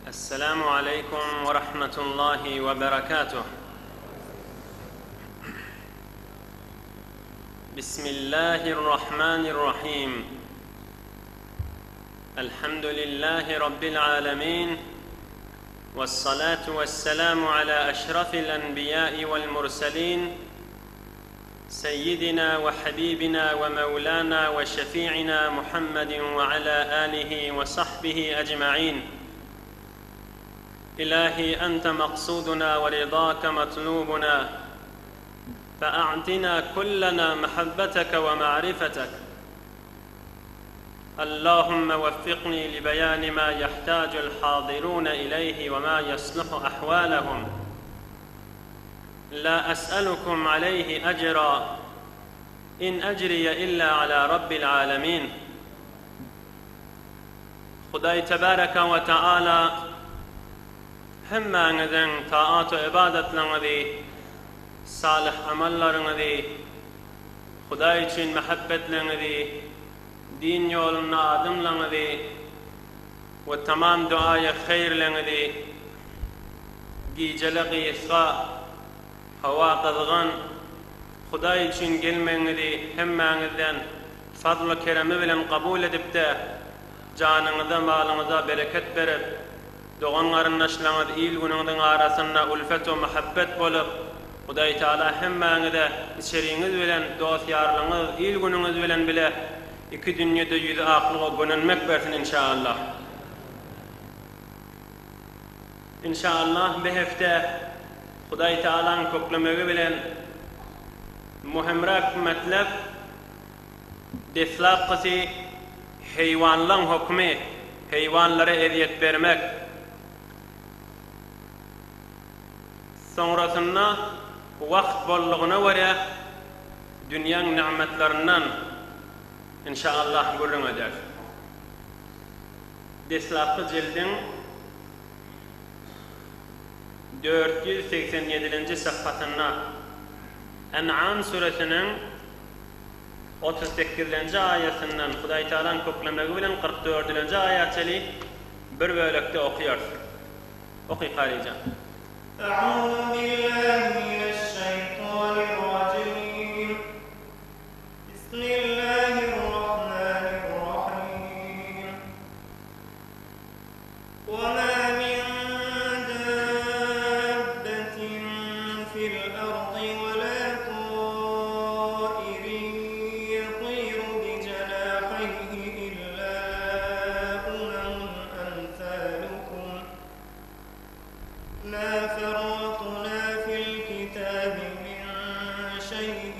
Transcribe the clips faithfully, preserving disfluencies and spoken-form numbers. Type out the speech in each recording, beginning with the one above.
السلام عليكم ورحمة الله وبركاته. بسم الله الرحمن الرحيم. الحمد لله رب العالمين، والصلاة والسلام على أشرف الأنبياء والمرسلين، سيدنا وحبيبنا ومولانا وشفيعنا محمد وعلى آله وصحبه أجمعين. إلهي أنت مقصودنا ورضاك مطلوبنا، فأعطنا كلنا محبتك ومعرفتك. اللهم وفقني لبيان ما يحتاج الحاضرون إليه وما يصلح أحوالهم. لا أسألكم عليه أجرا، إن أجري إلا على رب العالمين. خدای تبارك وتعالى همه نذن طاعات و عبادت لنذی صالح عمل لنذی خدای چین محبت لنذی دین یولنا آدم لنذی و تمام دعای خیر لنذی گی جلقی إسراء هوا قدغن خدای چین گلم لنذی همه نذن فضل کرم بلن قبول دبته جان نذن مال نذا برکت برد دوغنغر نشلمد إيل ونغدن عرسنا ألفت ومحبت بولب خدای تعالی همه نذا شرینغد ولن دوث يارلغد إيل ونغد ولن بله iki dünyada yüzü aklığa gönenmek versin inşallah. İnşallah bir hafta Huday Teala'nın koklamayı bilen muhimrak metlep deslaqısı hayvanların hükmü, hayvanlara eziyet vermek. Sonrasında vakt bolluğuna vere dünyanın nimetlerinden İnşallah gurrun eder. Deslaqı cildin dört yüz seksen yedinci sayfasına En'am suresinin otuz sekizinci ayetinden Huday Teala'nın koklamayı bilen kırk dördüncü ayetini bir bölükte okuyor. Oku qarican. Euzu billahi mineşşeytanirracim. Bismillahirrahmanirrahim. وما من دابة في الأرض ولا طائر يطير بجناحيه إلا أمم أمثالكم ما فرطنا في الكتاب من شيء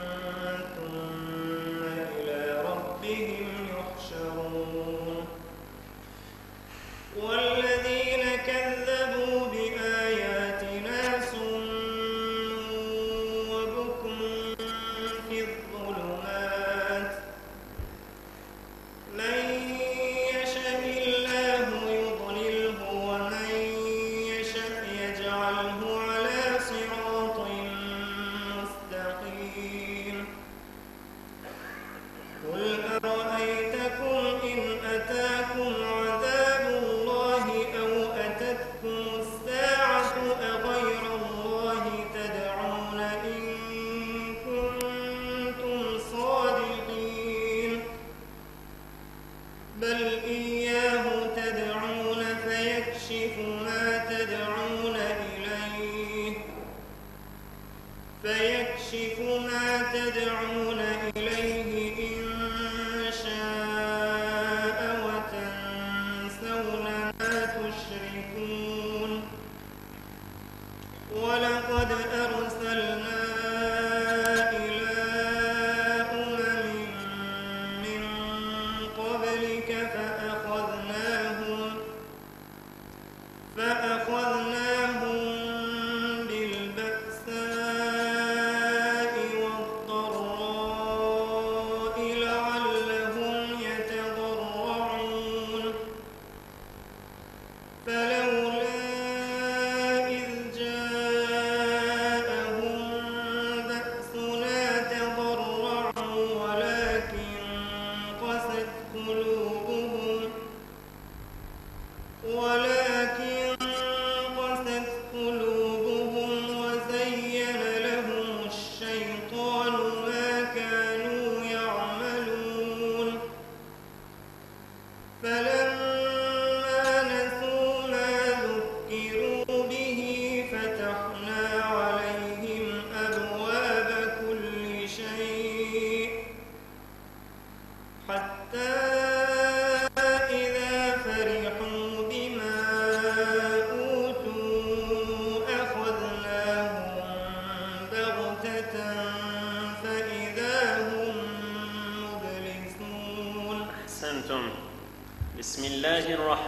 ثم إلى ربهم يحشرون والذين كذبوا بآياتنا صم وبكم في الظلمات من يشاء الله يضلله ومن يشاء يجعله على صراط مستقيم قل أرأيتكم إن أتاكم عذاب الله أو أتتكم الساعة أغير الله تدعون إن كنتم صادقين بل إياه تدعون فيكشف ما تدعون إليه فيكشف ما تدعون إليه إن شاء وتنسون ما تشركون ولقد أرسلنا إلى أمم من قبلك فأخذناهم فأخذناهم بالبأساء والضراء لعلهم يتضرعون فلولا إذ جاءهم بأسنا تضرعوا ولكن قست قلوبهم ولكن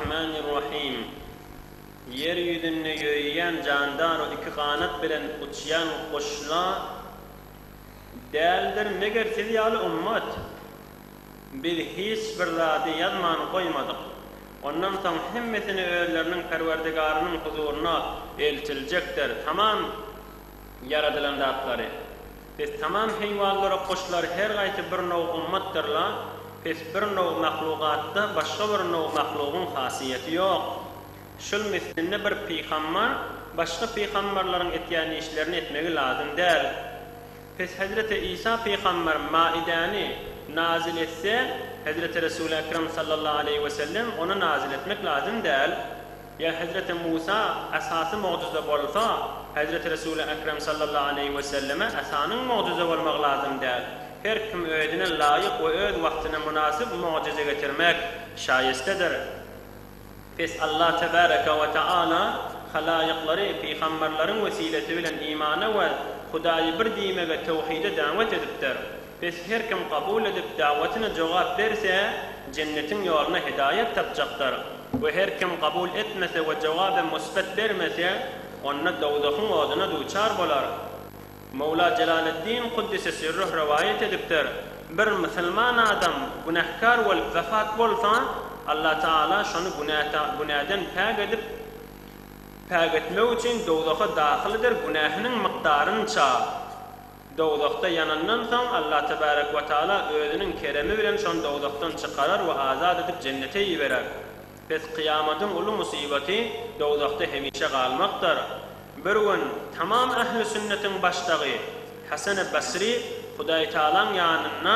Bismillahirrahmanirrahim. Yeryüzünde yürüyen candar o iki kanat bilen uçyan kuşlar değerler meğer sizyali ummat. Biz hiç bir zadi yazmanı koymadık. Ondan sonra hemmesini öğlerinin perverdigarının huzuruna eltilecektir. Tamam yaradılan zatları. Biz tamam hayvanlara kuşlar her gayti bir nov ummattırlar. Biz bir nov mahlukatta başka bir nov mahlukun hasiyeti yok. Şul mislinde bir peygamber başka peygamberlerin etýän işlerini etmegi lazım değil. Biz Hazreti İsa peygamber Maidani nazil etse Hazreti Resul-i Ekrem sallallahu aleyhi ve sellem onu nazil etmek lazım değil. Ya Hazreti Musa esası mucize bolsa Hazreti Resul-i Ekrem sallallahu aleyhi ve selleme esanın mucize bolmak lazım değil. Her kim öğüdüne layık ve öğüd vaktine münasip mucize getirmek şayestedir. Biz Allah Tebareke ve Teala halayıkları peygamberlerin vesileti bilen imana ve Hudaýy bir diýme ve tevhide davet edipdir. Biz her kim kabul edip davetine cevap verse cennetin yoluna hidayet tapacaklar. Ve her kim kabul etmese ve cevabı musbet vermese onna dowdakyň oduna duçar bolar. Mevla Celaleddin Kuddise sirruh rivayet edipdir. Bir Müslüman adam günahkar bolup vefat bolsa Allah Taala şonu günahdan günahdan pak edip pak etmek için dowdaka dahylydyr, günahynyň mykdaryny çağ. Dowdakda yanandan soň Allah Tebarek ve Taala özüniň keremi bilen şonu dowdakdan çykarar we azad edip cennete ýiberer. Biz kıyamatyň uly musibeti dowdakda hemişe galmakdyr. Bir gün tamam ehli sünnetin başdagy Hasan Basri Hudaý Taalaň ýanyna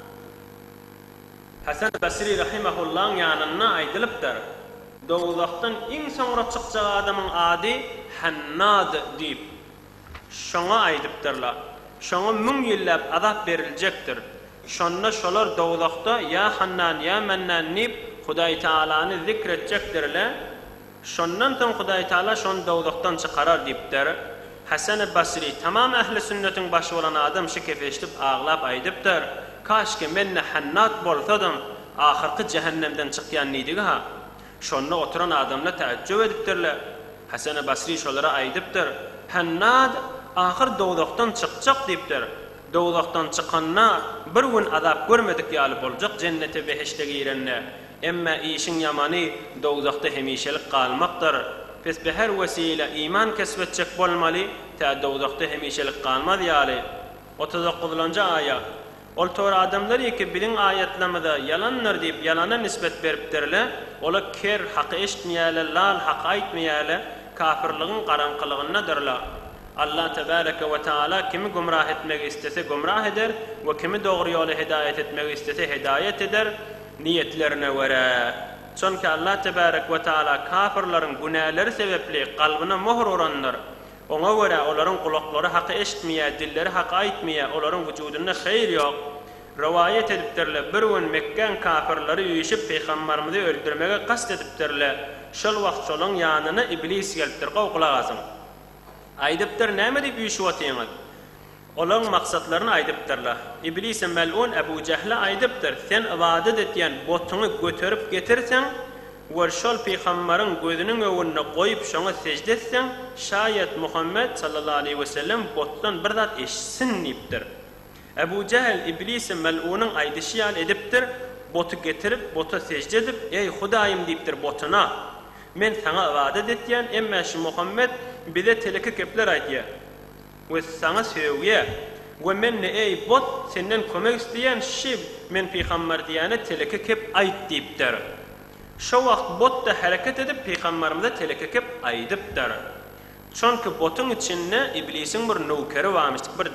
Hasan Basri rahimahullah'ın yanına aydylypdyr. Dowdakdan iň soňra çykjak adamyň ady Hannad diýip şoňa aýdypdyrlar. Şoňa müň ýyllap azap beriljekdir. Şonda şolar dowdakda ya Hannan ya Mannan diýip Hudaý Taalany zikretjekdirler. Şondan soň Hudaý Taala şonu dowdakdan çykarar diýipdir. Hasan Basri tamam ehli sünnetin başı bolan adam şu kefeşdip ağlap aýdypdyr. Kaşke menne Hannat bolsadım ahirki cehennemden çykýan nidiga ha. Şonda oturan adamlar taajjüb edipdirler. Hasan Basri şolara aýdypdyr. Hannat ahir dowdakdan çykjak diýipdir. Dowdakdan çykanna bir gün azap görmedik ýaly boljak cennete behişte girenler. Emma işin yamany dowdakda hemişelik galmakdyr. Biz be her vesile iman kesbetjek bolmaly, ta dowdakda hemişelik galmaz ýaly. otuz dokuzuncu aya ol tor adamlar ki bilin ayetlemede yalanlar diýip yalana nispet beripdirler. Ola ker haqy eşitmeýärler, lal haq aýtmeýärler, kafirligiň garanqylygynadyrlar. Allah Tebareke ve Taala kimi gumrah etmek istese gumrah eder ve kimi dogry ýola hidayet etmek istese hidayet eder niyetlerine göre. Çünkü Allah Tebareke ve Taala kafirlaryň günahları sebepli kalbına mohr uranlar. Ona göre olaryň kulaklary haqy eşitmeýär, dilleri haq aýtmeýär, olaryň wujudunda hayır ýok. Rivayet edipdirler, bir gün Mekke kafirleri ýüşüp peýgamberimizi öldürmege qasd edipdirler. Şol wagt şolaň ýanyna iblis gelipdir, gowgulagasyn. Aýdypdyr, näme diýip ýüşüp otýaňyz? Olaň maksatlaryny aýdypdyrlar. İblis mel'un Ebu Cehle aýdypdyr, sen ibadet etýän botuňy göterip getirsen, we şol peýgamberiň gözüniň öwrüne goýup şoňa secde etsen, şaýat Muhammed sallallahu aleyhi ve sellem botdan bir zat eşitsin diýipdir. Ebu Cehl İblis mel'unyň aýdyşy ýaly edipdir, botu getirip bota secde edip, ey Hudaýym diýipdir botuna. Men sana ibadet etýän, emma şu Muhammed bize teleki kepler aýtýar. We sana söýýär. We men ey bot senden kömek isteýän şib men peýgamber diýäne teleki kep aýt diýipdir. Şo wagt bot da hareket edip peýgamberimize teleki kep aýdypdyr. Çünki botuň içinde iblisiň bir nowkeri barmyş, bir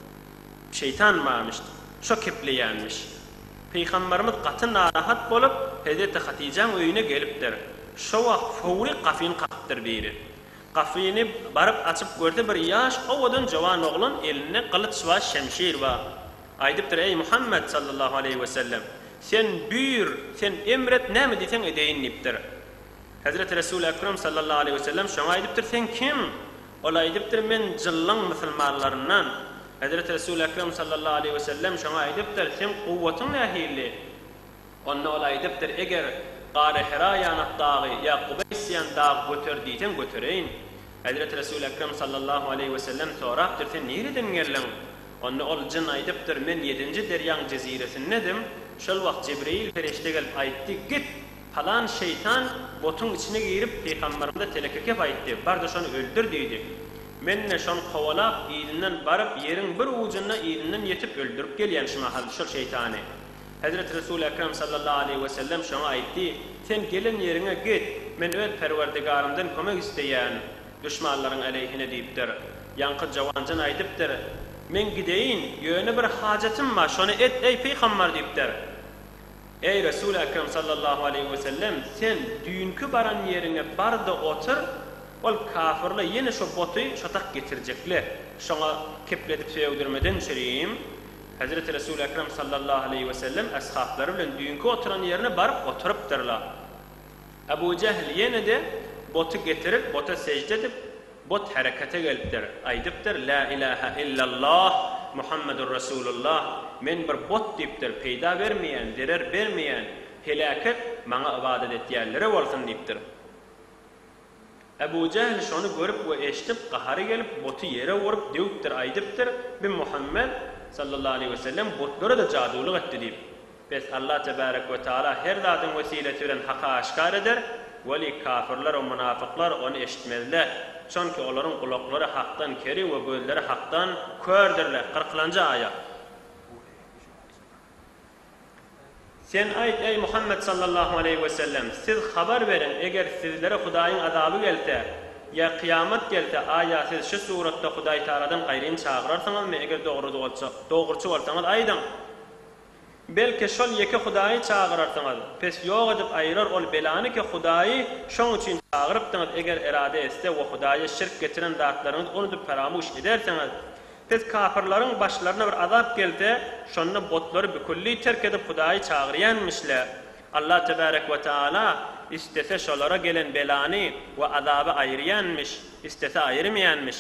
şeytan barmyş. Şo kepleýänmiş. Peýgamberimiz gaty narahat bolup Hazreti Hatijaň öýüne gelipdir. Şo wagt fowry gafyn gapdyr beýir. Gafyny barıp açyp gördi, bir ýaş owadan jowan oglan eline kılıç we şemşir bar. Aýdypdyr, ey Muhammed sallallahu aleyhi ve sellem, sen büýür, sen emret, näme diýsen edeýin diýipdir. Hazreti Resul-i Ekrem sallallahu aleyhi ve sellem şoňa aýdypdyr, sen kim? Ol aýdypdyr, men jyllyň musulmanlaryndan. Hazreti Resul-i Ekrem sallallahu aleyhi ve sellem şoňa aýdypdyr, sen kuwwatyň nähili? Onda ol aýdypdyr, eger Qari Hira yanat dağı ya Qubays yan dağı götür diyten götüreyin. Hazreti Resul-i Ekrem sallallahu aleyhi ve sellem soraptır, sen nereden gelin? Onu ol cin aydıptır, men yedinci deryan ceziresindedim. Şol wagt Cibril ferişte gelip aytdı, git falan şeytan botun içine girip peygamberimde telekekep aytdı. Barda şonu öldür deydi. Menne şon kovalap iğdinden barıp yerin bir ucuna iğdinden yetip öldürüp gelyen şuna hal şol şeytanı. Hazreti Resul-i Ekrem sallallahu aleyhi ve sellem şona aytdı, sen gelen yerine git, men öz perverdigarımdan kömek isteyen düşmanların aleyhine deyipdir. Yankı javancın aytıptır, men gideyin, yöne bir hacetim var, şonu et ey peygamber deyipdir. Ey Resul-i Ekrem sallallahu aleyhi ve sellem, sen dünkü baran yerine barda otur, ol kafirle yine şu botu şotak getirecekler. Şona kepledip sevdirmeden şeriyim. Hazreti Resul-i Ekrem sallallahu aleyhi ve sellem ashabları bilen dünkü oturan yerine barıp oturupdırlar. Ebu Cehil yine de botu getirip bota secde edip bot harekete gelipdir. Aydıptır la ilahe illallah Muhammedur Resulullah. Men bir bot deyiptir, peyda vermeyen, derer vermeyen, helaket bana ibadet etyenlere olsun deyiptir. Ebu Cehil şonu görüp ve eşitip qaharı gelip botu yere vurup deyiptir, aydıptır. Bin Muhammed sallallahu aleyhi ve sellem botlara da caduluk etti deyip. Bes Allah tebarek ve teala her zadın vesileti bilen haka aşkar eder. Veli kafirler ve münafıklar onu eşitmediler. Çünkü onların kulakları haktan keri ve gözleri haktan kördürler. kırkıncı ayet. Sen ayet ey Muhammed sallallahu aleyhi ve sellem, siz haber verin eğer sizlere Hudayın azabı gelse ya kıyamet gelse aya siz şu surette Huday Teala'dan gayrin çağırırsanız mı eğer doğru olsa doğrucu olsanız aydan. Belki şol yeke Hudayı çağırırsanız pes yok edip ayırır ol belanı ki Hudayı şon için çağırıptınız eğer irade etse ve Hudayı şirk getiren zatlarınız onu da paramuş ederseniz pes kafirlerin başlarına bir azap geldi şonunu botları bir kulli terk edip Hudayı çağırıyanmışlar. Allah tebarek ve teala istese şolara gelen belanı ve azabı ayırıyanmış, istese ayırmayanmış.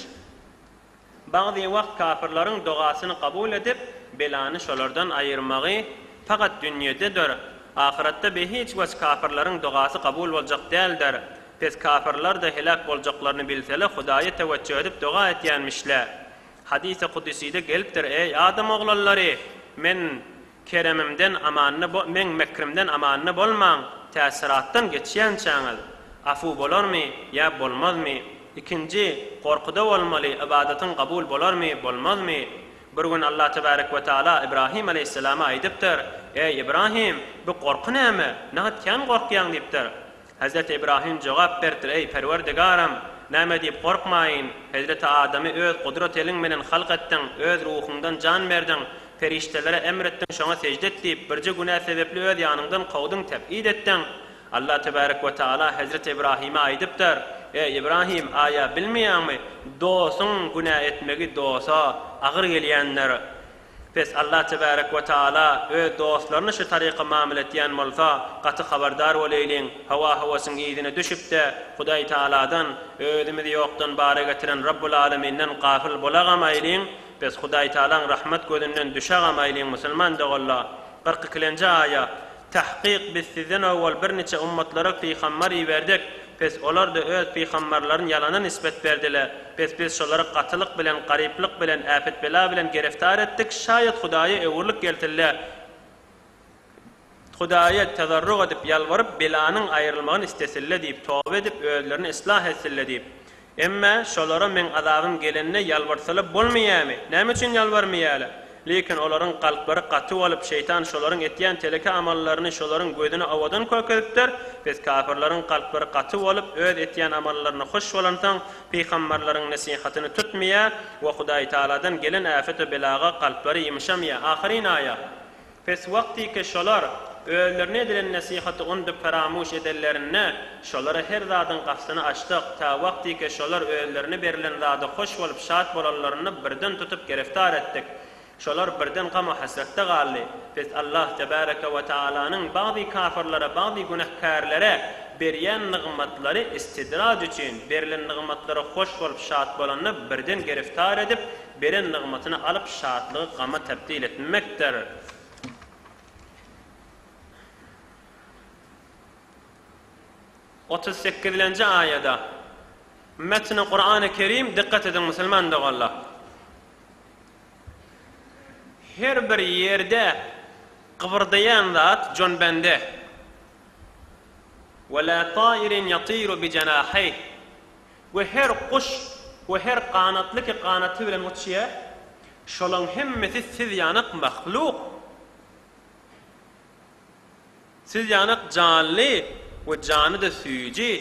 Bazı vakt kafirlerin duasını kabul edip belanı şolardan ayırmağı fakat dünyededir. Ahirette bir hiç vec kafirlerin duası kabul olacak değildir. Pes kafirler de helak olacaklarını bilseler Hudaya teveccüh edip dua etyenmişler. Hadis-i Kudüs'de geliptir, ey Adam oğulları, men keremimden amanını, men mekrimden amanını bolman, tesirattan geçiyen çağıl. Afu bolor mu ya bolmaz mı? İkinci, korkuda olmalı, ibadetin kabul bolor mu, bolmaz mı? Bir gün Allah tebarek ve teala İbrahim aleyhisselama aydıptır. Ey İbrahim, bu korku ne mi? Nahatken korkuyan deyiptir. Hazreti İbrahim cevap verdir, ey perverdigarım, näme deyip korkmayın. Hazreti Adam'ı öz kudret elin menen halk ettin, öz ruhundan can verdin, feriştelere emrettin, şona secde et deyip birce günah sebepli öz yanından kovdun, teb'id ettin. Allah tebarek ve teala Hazreti İbrahim'e aydıptır. Ey İbrahim, aya bilmeyen mi? Doğsun günah etmegi doğsa ağır geliyenler. Pes Allah tebarek ve teala öz dostlarını şu tariqa muamele etyen bolsa qatı habardar boleylin. Hava havasının iyidine düşüp de Huday Teala'dan özümüzü yoktan bara getiren Rabbul Aleminden gafil bolagamayın. Pes Huday Teala'nın rahmet gözünden düşagamayın musulman doğalla. kırk ikinci aya tahqiq biz sizden evvel bir neçe ummatlara peygamber verdik. Pes olar da öz peygamberlerin yalana nispet verdiler. Pes biz şolara katılık bilen, gariplik bilen, afet bela bilen gereftar ettik. Şayet Hudaya evurluk geldiler. Hudaya tezarruk edip yalvarıp belanın ayrılmağını istesille deyip, tövbe edip özlerini ıslah etsille deyip. Emme şolara men azabım gelenine yalvarsalı bolmayamı. Näme için yalvarmayalı? Lekin onların kalpleri katı olup şeytan şoların etyen teleke amallarını şoların gözünü avadan kökürüptür. Biz kafirlerin kalpleri katı olup öz etyen amallarını hoş olantan peygamberlerin nasihatını tutmaya ve Huday Teala'dan gelen afet ve belaga kalpleri yumuşamaya. Ahirin aya. Biz vakti ki şolar özlerine edilen nasihatı ondu paramuş ederlerine şolara her zadın kafsını açtık. Ta vakti ki şolar özlerine verilen zadı hoş olup şahat bolallarını birden tutup gereftar ettik. Şolar birden qama hasrette galli. Biz Allah tebareke ve teala'nın bazı kafirlere, bazı günahkarlara beriyen nimetleri istidrac için, verilen nimetleri hoş olup şahat bolanını birden gereftar edip, beren nimetini alıp şahatlığı qama tebdil etmektir. otuz sekizinci ayada metni Kur'an-ı Kerim dikkat edin Müslüman doğallah. Her bir yerde kıvırdayan zat jon bende. Ve la tairin yatiru bi cenahih. Ve her kuş ve her kanatlı ki kanatı bilen uçuya şolun hemmeti siz yanık mahluk. Siz yanık canlı ve canı da suyucu.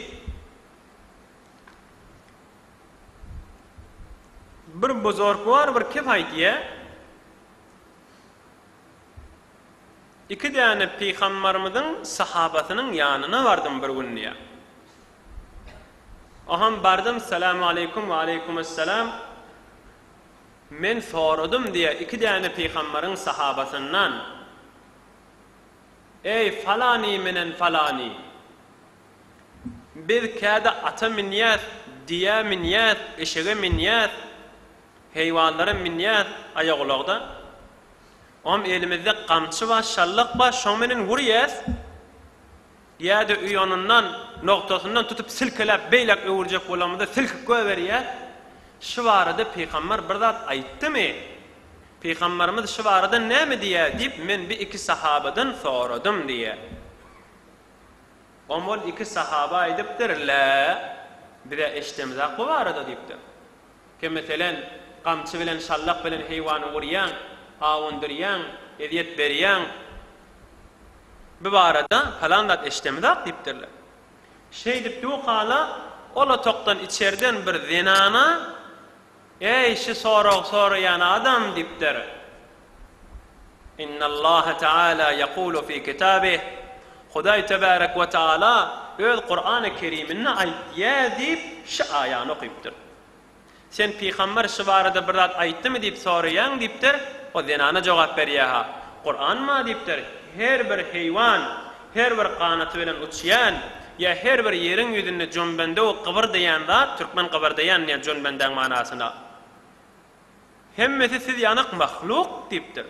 Bir buzorg var, bir kifaytiye. İki tane peygamberimizin sahabasının yanına vardım bir gün diye. Aham bardım, selamu aleyküm ve aleykümselam. Men sordum diye iki tane peygamberin sahabasından. Ey falani menen falani. Bir kâda ata minyat, diya minyat, eşeğe minyat, heyvanların minyat ayağılığda. Om elimizde kamçı var, şallık var, şominin vuruyaz. Ya da uyonundan, noktasından tutup silkelep, beylek öğürecek olamada silkip göveriyaz. Şu arada peygamber bir zat ayıttı mı? Peygamberimiz şu arada ne mi diye deyip men bir iki sahabadan sordum diye. Omol iki sahaba ediptir, la bir de eştemizak bu arada deyiptir. Ki mesela kamçı bilen, şallak bilen heyvanı vuruyan, avunduryan, ediyet beriyan, bu arada falan da eştemizak deyiptirler. Şey deyip bu kala, ola toktan içeriden bir zinana, ey şu soru soruyan adam deyiptir. İnna Allah Teala yekulu fi kitabih, Huday Tebarek ve Teala öz Kur'an-ı Kerim'ine ayet ya deyip şu ayağını okuyuptur. Sen peygamber şu barada bir zat ayıttı mı deyip soruyan deyiptir, o zinana cevap veriyor ha. Kur'an mı deyiptir? Her bir heyvan, her bir kanatı bilen uçyan, ya her bir yerin yüzünde cömbende o kıvırdayan zat, Türkmen kıvırdayan ya cömbenden manasına. Hemmeti siz yanık mahluk deyiptir.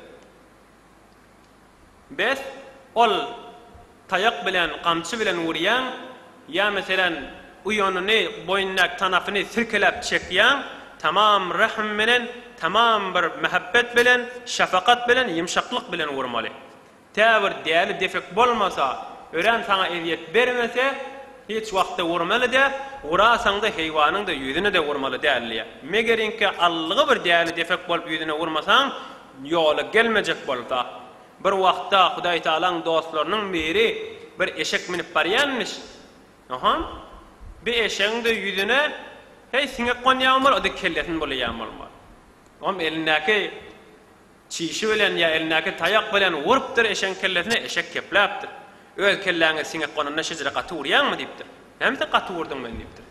Biz ol tayak bilen, kamçı bilen vuruyan, ya mesela uyonunu, boyunnak tanafını silkelep çekyan, tamam rahim bilen, tamam bir mehabbet bilen, şafakat bilen, yumşaklık bilen vurmalı. Tavır değerli defek bolmasa, ören sana eziyet vermese, hiç vakti vurmalı da, vurasan da heyvanın da yüzünü de vurmalı değerliye. Megerin ki Allah'ı bir değerli defek bolup yüzüne vurmasan, yolu gelmeyecek bolsa. Bir vaqtda Huday Taala'nın dostlarının biri bir eşek minip baryanmış. Aha. Bir eşeğin de yüzüne hey sine konyamal o da kelletin bolayamal. Om elindeki çişi bilen ya elindeki tayak bilen vuruptur eşeğin kelletine, eşek keplaptır. Öl kelläňe sine konana şejere gaturyanmı dipdir. Hem de gaturdum men dipdir.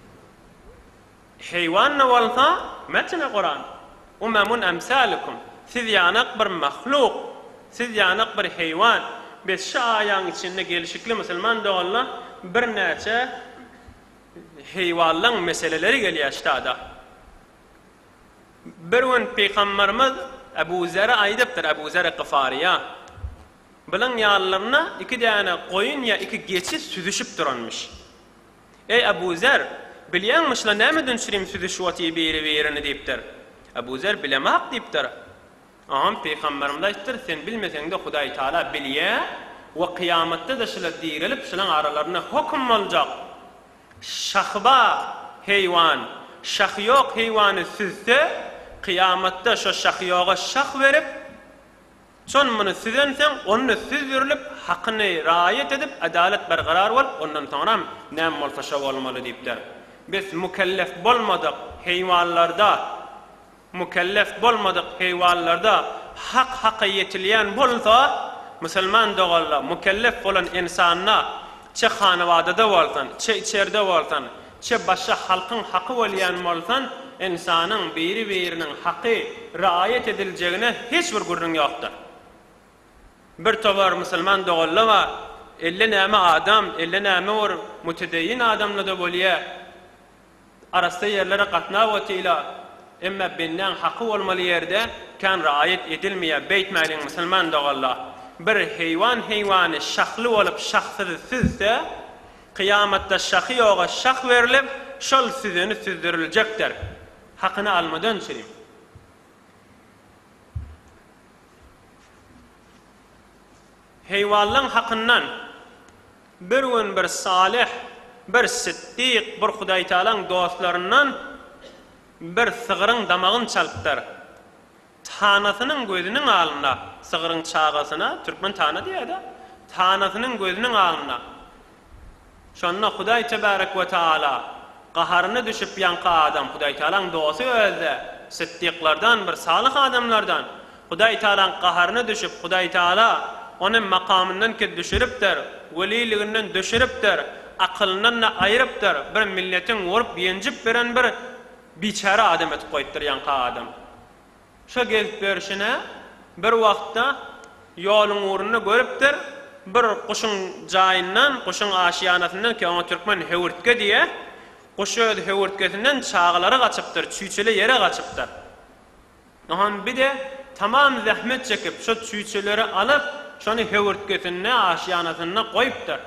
Heywan walsa metne Kur'an. Umamun amsalukum. Siz yanak bir mahluk, siz yanak bir heywan. Biz şu ayağın içinde gelişikli Müslüman doğalla bir neçe heyvanların meseleleri geliyor işte. Bir gün Peygamberimiz Ebu Zer'e aydıptır, Ebu Zer'e Gıfariya. Bilen yağlarına iki tane koyun ya iki geçi süzüşüp duranmış. Ey Ebu Zer, bilyanmışla ne mi dönüşürüm süzüşüvati biri birini deyiptir. Ebu Zer bilemek deyiptir. Aham Peygamberim deyiptir, sen bilmesen de Huday Teala bilye ve kıyamette de şöyle dirilip şöyle aralarına hüküm olacak. Şahba heyvan, şah yok heyvanı süzse, kıyamette şu şah yoğa şah verip, son bunu süzensen, onu süzdürülüp, hakkını riayet edip, adalet berqarar ol, ondan sonra nem olsa şov olmalı deyipler. Biz mükellef bolmadık heyvanlarda, mükellef bolmadık heyvanlarda, hak haqqa yetiliyen bolsa, Müslüman doğalla, mükellef olan insanına, çe hanavadada bolsan, çe içeride bolsan, çe başka halkın hakkı olayan bolsan, insanın biri birinin hakkı riayet edileceğine hiçbir gurrun yoktur. Bir tovar Müslüman doğalla var, elli neme adam, elli neme var, mütedeyyin adamla da bolya, arasında yerlere katnavatiyle, emma binden hakkı olmalı yerde, kan riayet edilmeye beytmeyin Müslüman doğalla. Bir heyvan heyvanı şahlı olup şahsız sizse, Kıyametde şakı oğa şak verilip şol süzünü süzdürülecektir. Hakkını almadan çirim. Heyvanlığın hakkından bir gün bir salih, bir siddiq, bir Hudaý Taala'nın dostlarından bir sığırın damağın çalıptır. Tanasının gözünün alına, sığırın çağasına, Türkmen tana diye de, tanasının gözünün alına. Şonda Hudaý Tebarek ve Taala qaharını düşüp yanqa adam, Hudaý Taala'nın dostu özde, siddiqlardan bir salih adamlardan. Hudaý Taala'nın qaharını düşüp Hudaý Taala onun makamından ki düşürüpdir, veliliğinden düşürüpdir, akılından da ayırıpdır, bir milletin vurup yencip veren bir biçara adam etip koyupdur yanqa adam. Şu gelip verişine bir vaqtda yolun uğrunu görüpdir, bir kuşun cayından, kuşun aşiyanatından ki ona Türkmen hevurtke diye, kuşu hevurtkesinden çağları kaçıptır, çüçülü yere kaçıptır. Ohan bir de tamam zahmet çekip şu çüçüleri alıp, şonu hevurtkesine, aşiyanatına koyuptur.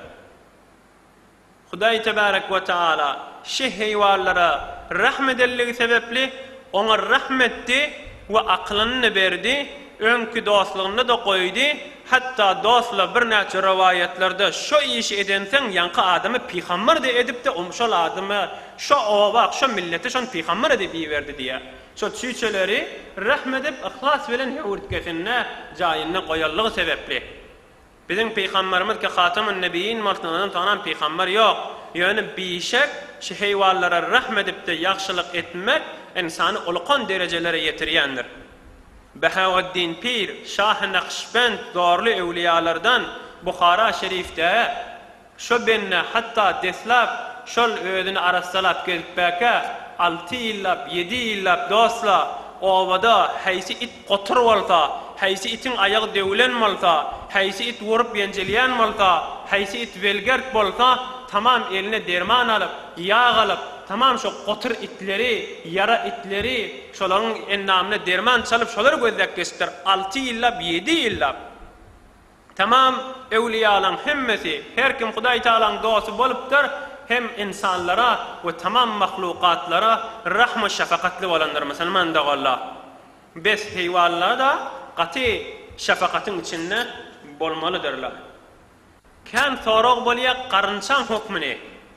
Hudaý Tebarek ve Taala şu heyvanlara rahmet edildiği sebepli ona rahmetti ve aklını verdi, önkü dostluğunu da koydu. Hatta dostlar bir neçe rivayetlerde şu işi edensen yankı adamı peygamber de edip de omşol adamı şu ovak şu milleti şon peygamber edip verdi diye. Şu çüçeleri rahmet edip ihlas veren hevurtkesine cayinne koyallığı sebepli. Bizim peygamberimiz ki Hatemun Nebiyyin martından tanan peygamber yok. Yani bişek şu heyvanlara rahmet edip de yaxşılık etmek insanı ulkan derecelere yetiriyendir. Bahavuddin Pir, Şah-ı Nakşibend doğrulu evliyalardan Bukhara Şerif'te şu benne hatta deslap şol ödünü arasalap gelip baka altı yillap, yedi yillap dostla ovada haysi it qotur olsa, haysi itin ayağı devlen olsa, haysi it vurup yenceleyen olsa, haysi it velgert olsa, tamam eline derman alıp, yağ alıp, tamam şu qotur itleri, yara itleri, şoların ennamına derman çalıp şoları gözlek geçtir. Altı yillap, yedi yillap. Tamam evliyaların hemmesi, her kim Hudaý Taala'nın dostu bolupdur, hem insanlara ve tamam mahlukatlara rahmet şefakatli olanlar Müslüman da Allah. Biz heyvanlara da katı şefakatin içinde bolmalıdırlar. Kan soruq bolya qarınçan hukmini.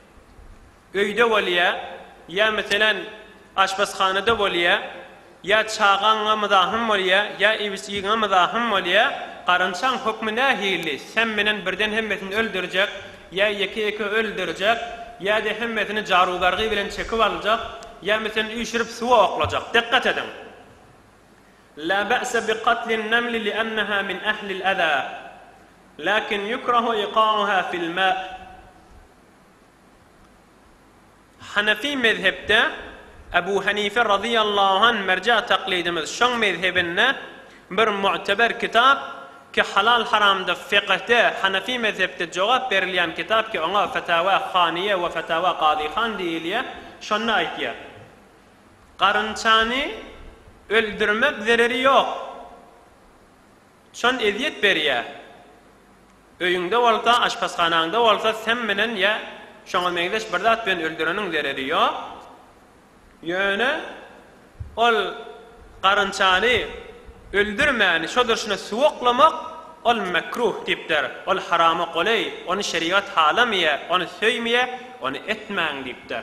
Öyde bolya ya mesela aşpazxanada bolya ya çağanğa mızahım bolya ya evisiğe mızahım bolya qarınçan hukmu nahili. Sen menen birden hemmesini öldürecek ya yeki yeki öldürecek ya da hemmesini carugargı bilen çekip alacak ya mesela üşürüp suya oklacak. Dikkat edin. La ba'sa bi qatlin namli li'annaha min ahlil adha. Lakin yukrahu iqa'uha fil ma'. Hanefi mezhepte Ebu Hanife radıyallahu anh merca taklidimiz şon mezhebine bir mu'teber kitap ki halal haramda fiqhte Hanefi mezhepte cevap verilen kitap ki ona Fetava Khaniye ve Fetava Qadi Khan deyiliye şonna aytiye. Qarınçanı öldürmek zereri yok. Şon eziyet veriye. Öyünde olsa, aşpazxananda olsa sen menen ya şoňa meňdeş bir zat bilen öldürenin zereri yok. Ýöne ol qarınçany öldürmäni şo durşuna suwaklamak ol mekruh diýipdir. Ol harama golay, onu şeriat halamya, onu söýmeye, onu etmäň diýipdir.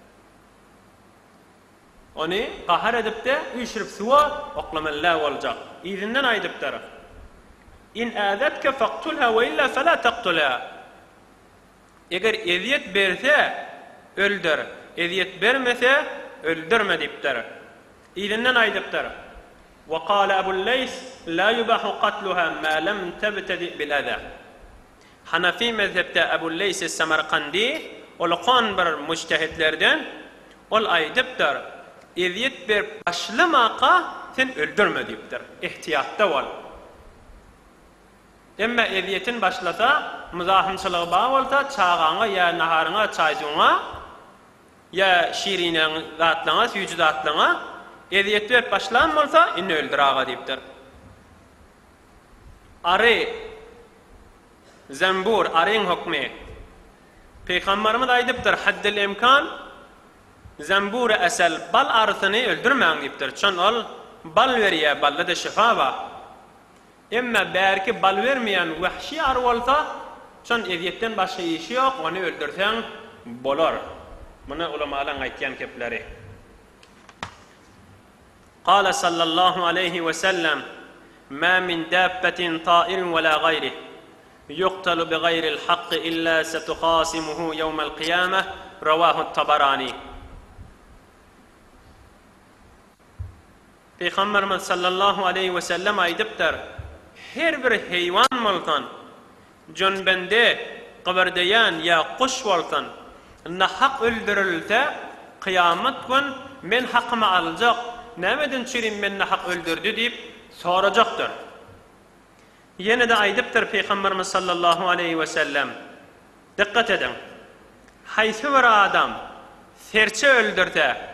Onu qahar edip de üşürüp suwa oklamallar boljak. İzinden aýdypdyr. İn adatka faqtulha ve illa fala taqtulha. Eger eziyet berse öldür, eziyet bermese öldürme diýipdir. İzinden aýdypdyr. Ve qala Ebu Leys la yubahu qatluha ma lam tabtadi bil adha. Hanafi mezhepte Ebu Leys es-Samarqandi olqan bir mujtehidlerden ol aýdypdyr. Eziyet berip başlamaqa sen öldürme diýipdir. İhtiyatda bol. Emma eziyetin başlasa, mızahımçılığı bağ olsa, çağağına ya naharına, çaycığına, ya şirine zatlığa, süyücü zatlığa, eziyet verip başlan olsa, inni öldür ağa deyiptir. Arı, zembur, arıyn hukmi. Peygamberimiz aydıptır haddil imkan zambura asal bal arısını öldürmeyin deyiptir. Çon ol bal veriye balda da şifa var. Emma belki bal vermeyen vahşi arı olsa çon eziyetten başka işi yok, onu öldürsen bolar. Buna ulamaların aytgan kepleri. قال صلى الله عليه وسلم ما من دابة طائر ولا غيره يقتل بغير الحق إلا ستخاصمه يوم القيامة رواه الطبراني. Peygamberimiz sallallahu aleyhi ve sellem aydıptır. Her bir hayvan maltan, cönbende, kıvırdayan ya kuş valtan, nahak öldürülse, kıyamet gün men hakkımı alacak, nemeden çirin men nahak öldürdü deyip soracaktır. Yine de aydıptır Peygamberimiz sallallahu aleyhi ve sellem. Dikkat edin. Haysi bir adam serçe öldürte,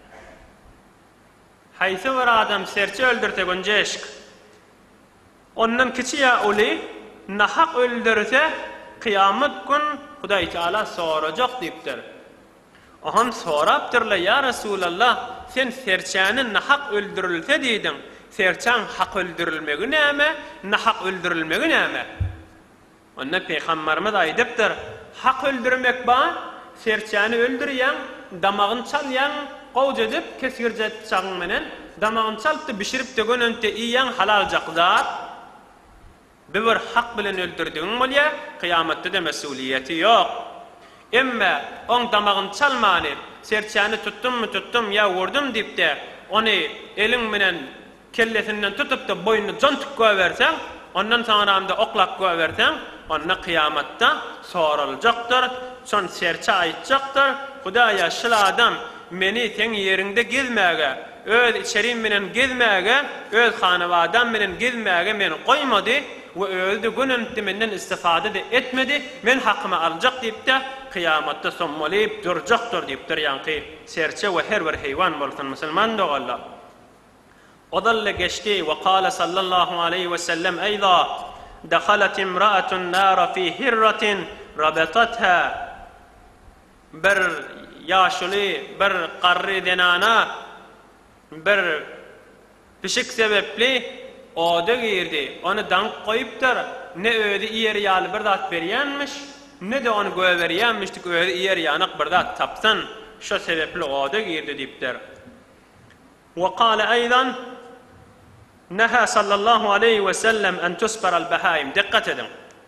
haysi bir adam serçe öldürte gönceşk, ondan kiçiye oli nahak öldürse kıyamet gün Hudaý Teala soracak deyipdir. Ohan soraptırla ya Resulallah sen serçenin nahak öldürülse deydin. Serçen hak öldürülmegi näme, nahak öldürülmegi näme? Onda Peygamberimiz aydypdyr. Hak öldürmek ba, serçeni öldürýän, damagyn çalýan, gowj edip kesgirjet çagyň menen damagyn çalypdy bişirip de gönönte iýen halal jakzat. Bir hak bilen öldürdüğün bolýa, kıyamatda da mesuliyeti yok. Emma on damagyn çalmany, serçeni tuttum mu tuttum ya vurdum deyip de onu elin menen kellesinden tutup da boynunu jontuk koyversen, ondan sonra da oklak koyversen, onna kıyamatta sorulacaktır. Son serçe aytjaktır. Hudaýa şol adam meni sen yerinde gezmäge, öz içerim menen gezmäge, öz hanawadam menen gezmäge meni koymady we özü gününti menden istifade de etmedi. Men hakkımı alacak deyip de kıyamatta sommalyp durjaktır deyipdir. Yani serçe we her bir hayvan bolsun musulman dogallar. وظل geçti وقال صلى الله عليه وسلم أيضا دخلت امرأة النار في هرة ربطتها bir yaşlı bir qarry denana bir pişik sebepli oda girdi. Onu dank koyupdur. Ne öýde iýer ýaly bir zat berýänmiş, ne de onu göwerýänmişdik öýde iýer ýanyk bir zat tapsyn. Şo sebepli oda girdi diýipdir. وقال أيضا نهى صلى الله عليه وسلم أن تسبر البهائم. دقت edin.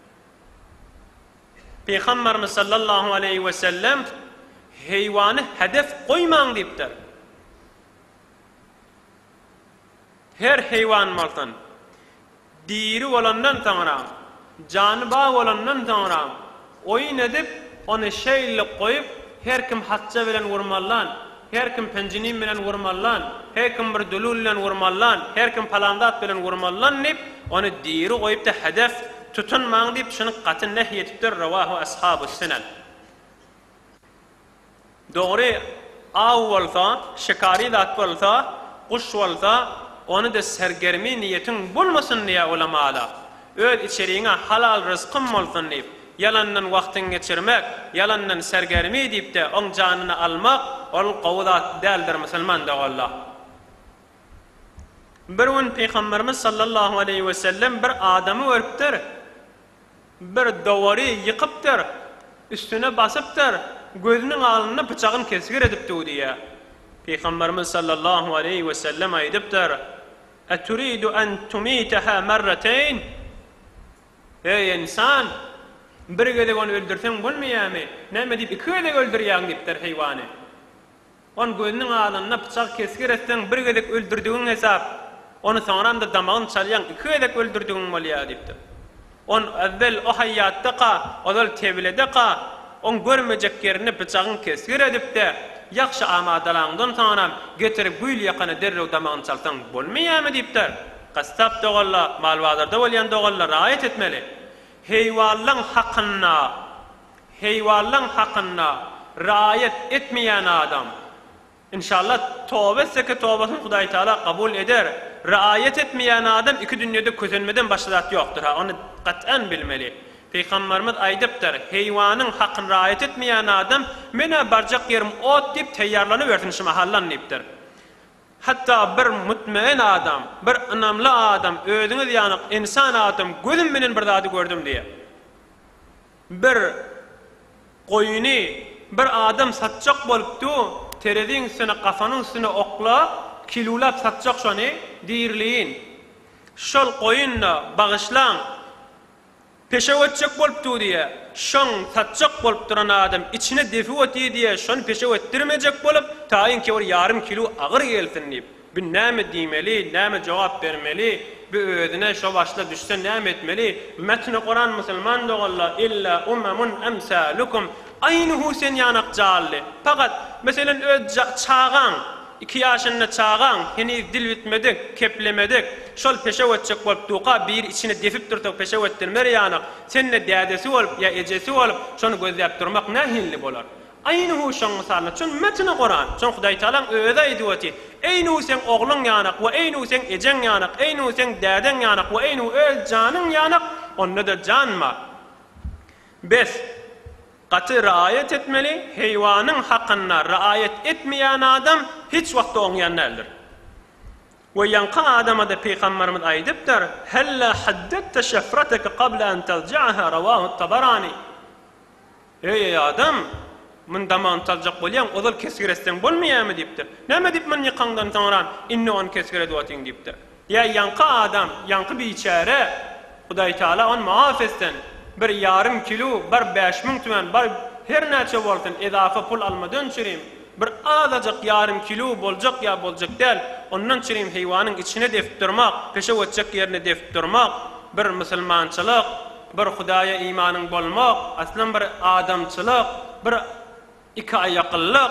Peygamberimiz sallallahu aleyhi ve sellem hayvanı hedef koymaň diýipdir. Her hayvan maltan diri bolandan soňra, jany ba bolandan soňra oýun edip onu şeýle koyup her kim hatça bilen vurmallan, her kim penjini bilen vurmallan, her kim bir dulul bilen vurmallan, her kim palandat bilen vurmallan dip onu diri koyup da hedef tutunmaň dip şunu gaty nehy etipdir. Rawahu ashabus sunan. Dogry aw bolsa, şikari zat bolsa, kuş bolsa onu da sergermi niyetin bolmasın diye ulamalar. Öz içeriğine halal rızkın bolsun deyip, yalandan vaktin geçirmek, yalandan sergermi deyip de on canını almak, ol qawdat däldir musulman da Allah. Bir gün Peygamberimiz sallallahu aleyhi ve sellem bir adamı örptir, bir dawarı yıkıptır, üstüne basıptır, gözünün alnına bıçağın kesgir edipdi diye. Peygamberimiz sallallahu aleyhi ve sellem aydıptır. Eturidu en tumitaha marratayn? Ey insan, bir gede onu öldürsen bolmaýarmy? Näme diýip iki gede öldürýän diýipdir hayvany. On gözünün alnına bıçak kesgir etsen bir gede öldürdüğün hesap, onu sonra da damağın çalýan iki gede öldürdüğün bolýar diýipdir. On evvel o hayatta ka, odal tevlede ka, on görmejek yerini bıçağın kesgir edip de yaxşı amadalandan sonra getirip gül yakını derrew damağın çalsan bolmaýarmy diýipdir. Qastap dogalla, malbazarda bolýan dogalla raýat etmeli. Heywanlaryň hakyna, heywanlaryň hakyna raýat etmeýän adam inşallah tövbe etse tövbesini Hudaý Teala kabul eder. Raýat etmeýän adam iki dünýede közenmeden başga zat ýokdur. Ha, onu gat'an bilmeli. Peygamberimiz aýdypdyr, heýwanyň hakyny raýat etmeýän adam mene barjak ýerim ot diýip taýýarlanyp şu mahallanypdyr. Hatta bir mutmain adam, bir ynamly adam, özüňiz ýanyk insan adam gözüm menen bir zady gördüm diýe. Bir goýuny bir adam satjak bolupdy, terediň üstüne kafanyň üstüne okla, kilulap satjak şony diýirliň. Şol goýunna bagyşlan peşewetçek bolupdy diýe, şoň satjak bolup duran adam içine defi öti diýe, şonu peşewetdirmejek bolup, taýin ki bir yarım kilo agyr gelsin diýip, bir näme diýmeli, näme jogap bermeli, bir özüne şo başla düşse näme etmeli? Metni Kur'an musulman dogalla illa ummamun amsalukum aynuhu sen yanak jally. Fakat meselen öz çağan iki yaşında çağan henüz dil bitmedik, keplemedik. Şol peşewetçek bolup duqa bir içine defip durtup peşewetdirmer yanak. Senne dädesi bolup ya ejesi bolup şonu gözläp durmak nähilli bolar. Aynuhu şoň misaly çün metni Kur'an, çün Hudaý Taala öýde aýdypdy. Eynu sen ogluň yanak we eynu sen ejeň yanak, eynu sen däden yanak we eynu öz janyň yanak, onda da janma. Bes gaty raýat etmeli, heýwanyň hakyna raýat etmeýän adam hiç wagt oňýan nädir. Ve yanqa adama da Peygamberimiz aýdypdyr, "Halla haddatta şafrataka qabla an tarji'aha rawahu at-Tabarani." Ey adam, men daman taljak bolýan, ozal kesgiresden bolmaýarmy diýipdir. Näme diýip men ýykandan soňra inni on kesgire diýýatyň diýipdir. Ya yanqa adam, yanqı biçare, Hudaý Taala on maaf etsin. Bir yarım kilo, bir beş ming tümen, bir her näçe bolsun edafa pul almadan çirim. Bir azajak yarım kilo boljak ya boljak del, ondan çirim heýwanyň içine defip durmak, peşewetçek ýerine defip durmak, bir musulmançylyk, bir Hudaýa imanyň bolmak, aslan bir adamçylyk, bir iki ayakıllık.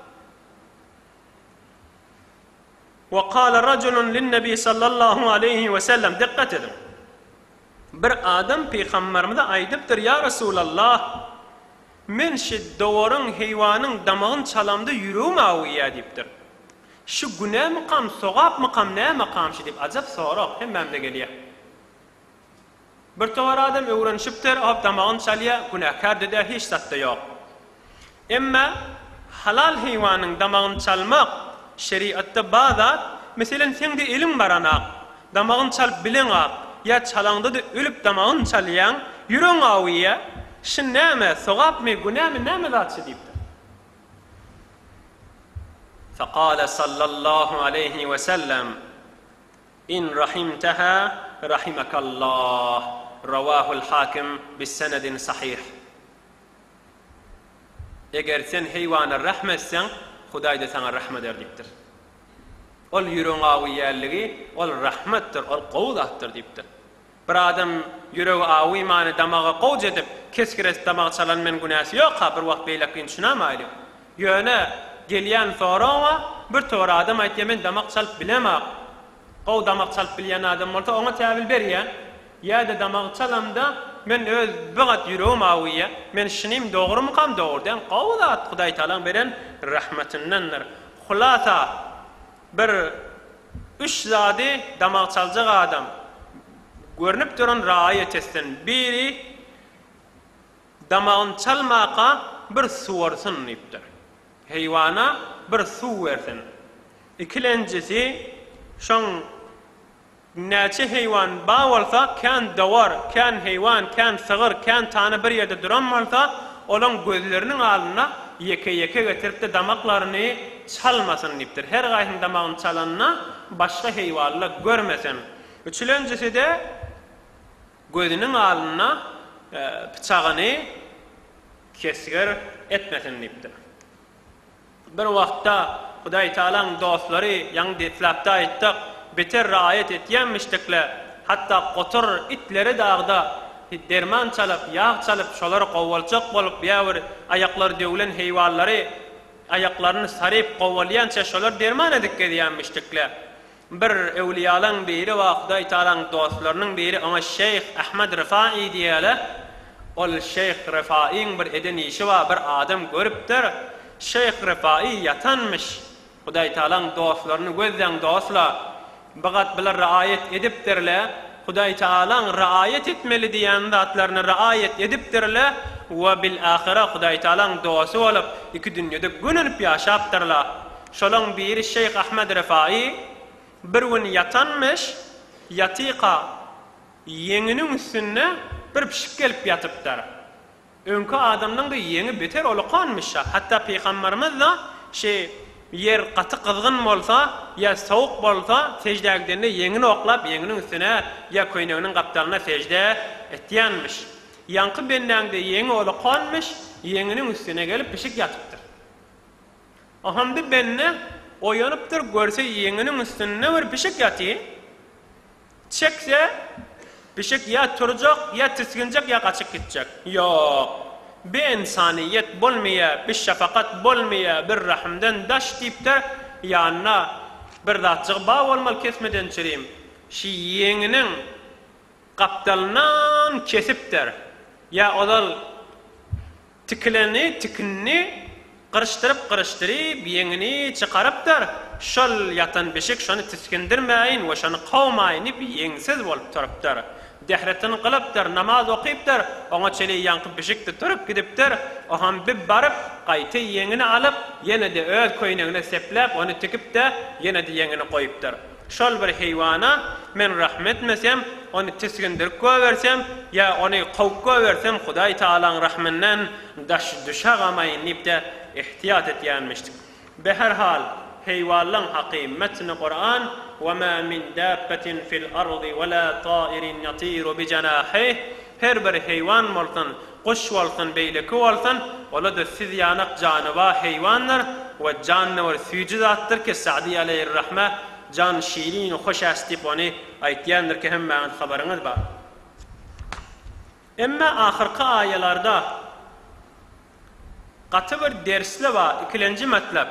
Ve qala raculun lin-nebi sallallahu aleyhi ve sellem, dikkat edin. Bir adam Peygamberimize aýdypdyr, ya Resulallah, men şu dowrun heýwanyň damagyny çalamda ýüregim aýýar diýipdir. Şu günä maqam, sogap maqam, näme maqam şu diýip ajab sorak hemmemde gelýär. Bir towar adam öwrenşipdir, hop damagyny çalýar, günäkar dede hiç satda ýok. Emma halal heýwanyň damagyny çalmak şeriatda bazat, meselen sende ilim baranak, damagyny çalyp bileňak, ya çalaňda da ölüp damagyny çalýan, ýüregiň aýýar, şu näme, sogapmy, günämi, näme zatçy diýipdir. Faqala sallallahu aleyhi ve sellem, in rahimtaha rahimakallah, rawahul hakim bis senedin sahih. Eger sen heýwany rahmetsen, Hudaý da sana rahmet eder diýipdir. Ol ýüregiň aýýarlygy, ol rahmetdir, ol gowdatdyr diýipdir. Bir adam ýüregi aýymany damaga gowj edip, keskires damag çalan men günäsi ýok, ha bir wagt beýlekin düşünämäýdi. Ýöne gelýän sorawa bir tor adam aýtdy, men damag çalyp bilemok. Gow damag çalyp bilýän adam bolsa oňa täwil berýän. Ýa-da damag çalamda men öz bigat ýüregim aýýar, men şunym dogrymy kam dogrydan gowdat Hudaý Taala beren rahmetindendir. Hulasa bir üç zady damag çaljak adam görnüp duran raýat etsin. Biri damagyny çalmaka bir suwarsyn diýipdir. Heýwana bir suw bersin. İkilenjisi şoň näçe heýwan ba bolsa, kan dawar, kan heýwan, kan sygyr, kan tany bir ýerde duran bolsa, olaň gözleriniň aldyna ýeke-ýeke getirip de damaklaryny çalmasyn diýipdir. Her gaýsyň damagyny çalanna başga heýwanlar görmesen. Üçüncüsü de gözünün aldyna bıçagyny kesgir etmesin diýipdir. Bir wagtda Hudaý Taalaň dostlary ýa-ni deflapda aýtdyk, beter raýat etýänmişdikler, hatta gotur itleri dagda derman çalyp, ýağ çalyp, şolary gowwaljak bolup, ýa-bir aýaklary döwlen heýwanlary aýaklaryny saryp gowwalýança şolar derman edip gelýänmişdikler. Bir ewliýalaň biri we Hudaý Taalaň dostlarynyň biri ama Şeyh Ahmed Rifai diýerler. Ol Şeyh Rifaiň bir eden işi we bir adam görüpdir. Şeyh Rifai yatanmış. Hudaý Taalaň dostlaryny gözden dostlar bagat bilen raýat edipdirler. Hudaý Taala riayet etmeli diýen zatlaryny riayet edipdirler we bil ahira Hudaý Taala doasy bolup iki dünýede gününüp ýaşapdyrlar. Şolaň biri Şeyh Ahmed Refai bir gün yatanmış, yatyqa yeňiniň üstüne bir pişik gelip yatypdyr. Öňkü adamlaryň da yeňi beter oluqanmış. Hatda Peýgamberimiz da şey yer qaty qızgın bolsa ya sowuk bolsa secdäginde yeňini oklap yeňiniň üstüne ya köýneginiň gapdalyna secde etýänmiş. Ýanky bennäňde yeňi oluqanmış, yeňiniň üstüne gelip pişik yatypdyr. Ahamdy benne oýanypdyr, görse yeňiniň üstüne bir pişik ýaty. Çekse pişik ya turjak ya tisginjek ya gaçyp gitjek. Ýok. Bir insaniyet bolmaya, bir şafakat bolmaya, bir rahmden daş diýipdir, ýanyna bir zatçyk baý bolmaly kesmeden çirim. Şi yeňiniň gapdalynan kesipdir. Ya odal tikileni, tikinni qırıştırıp qırıştırıp yeňini çykarypdyr. Şol ýatan beşik şonu tiskindirmäýin we şonu qawmaýyn diýip yeňsiz bolup turupdyr. Dehretini qılıpdyr, namaz okypdyr, oňa çeli ýanky beşikde turup gidipdir. Oham bir baryp gaýty yeňini alyp, ýene-de öz köýnegine sepläp, ony tikipde, ýene-de yeňini goýupdyr. Şol bir heýwana men rahmetmesem, ony tiskindirip goýbersem, ýa ony gowup goýbersem, Hudaý Taalaň rahmetinden daş düşägamaýyn diýip-de ihtiyat etýänmişdik. Behar hal heywanlaryň hakymatny Qur'an ve ma min dabbatin fil ardi ve la ta'irin yatiru bi janahihi her bir heywan bolsun, quş bolsun, beýleki bolsun, olar da siz ýanyk janyba heywanlar we janawar süýji zatdyr ki Sa'di aleyhirrahme can şirin hoş astip ony aýtýandyr ki hemmäňiz habaryňyz bar. Emma ahirki aýalarda gaty bir dersle bar, ikinji matlab.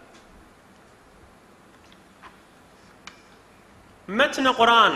Metni Qur'an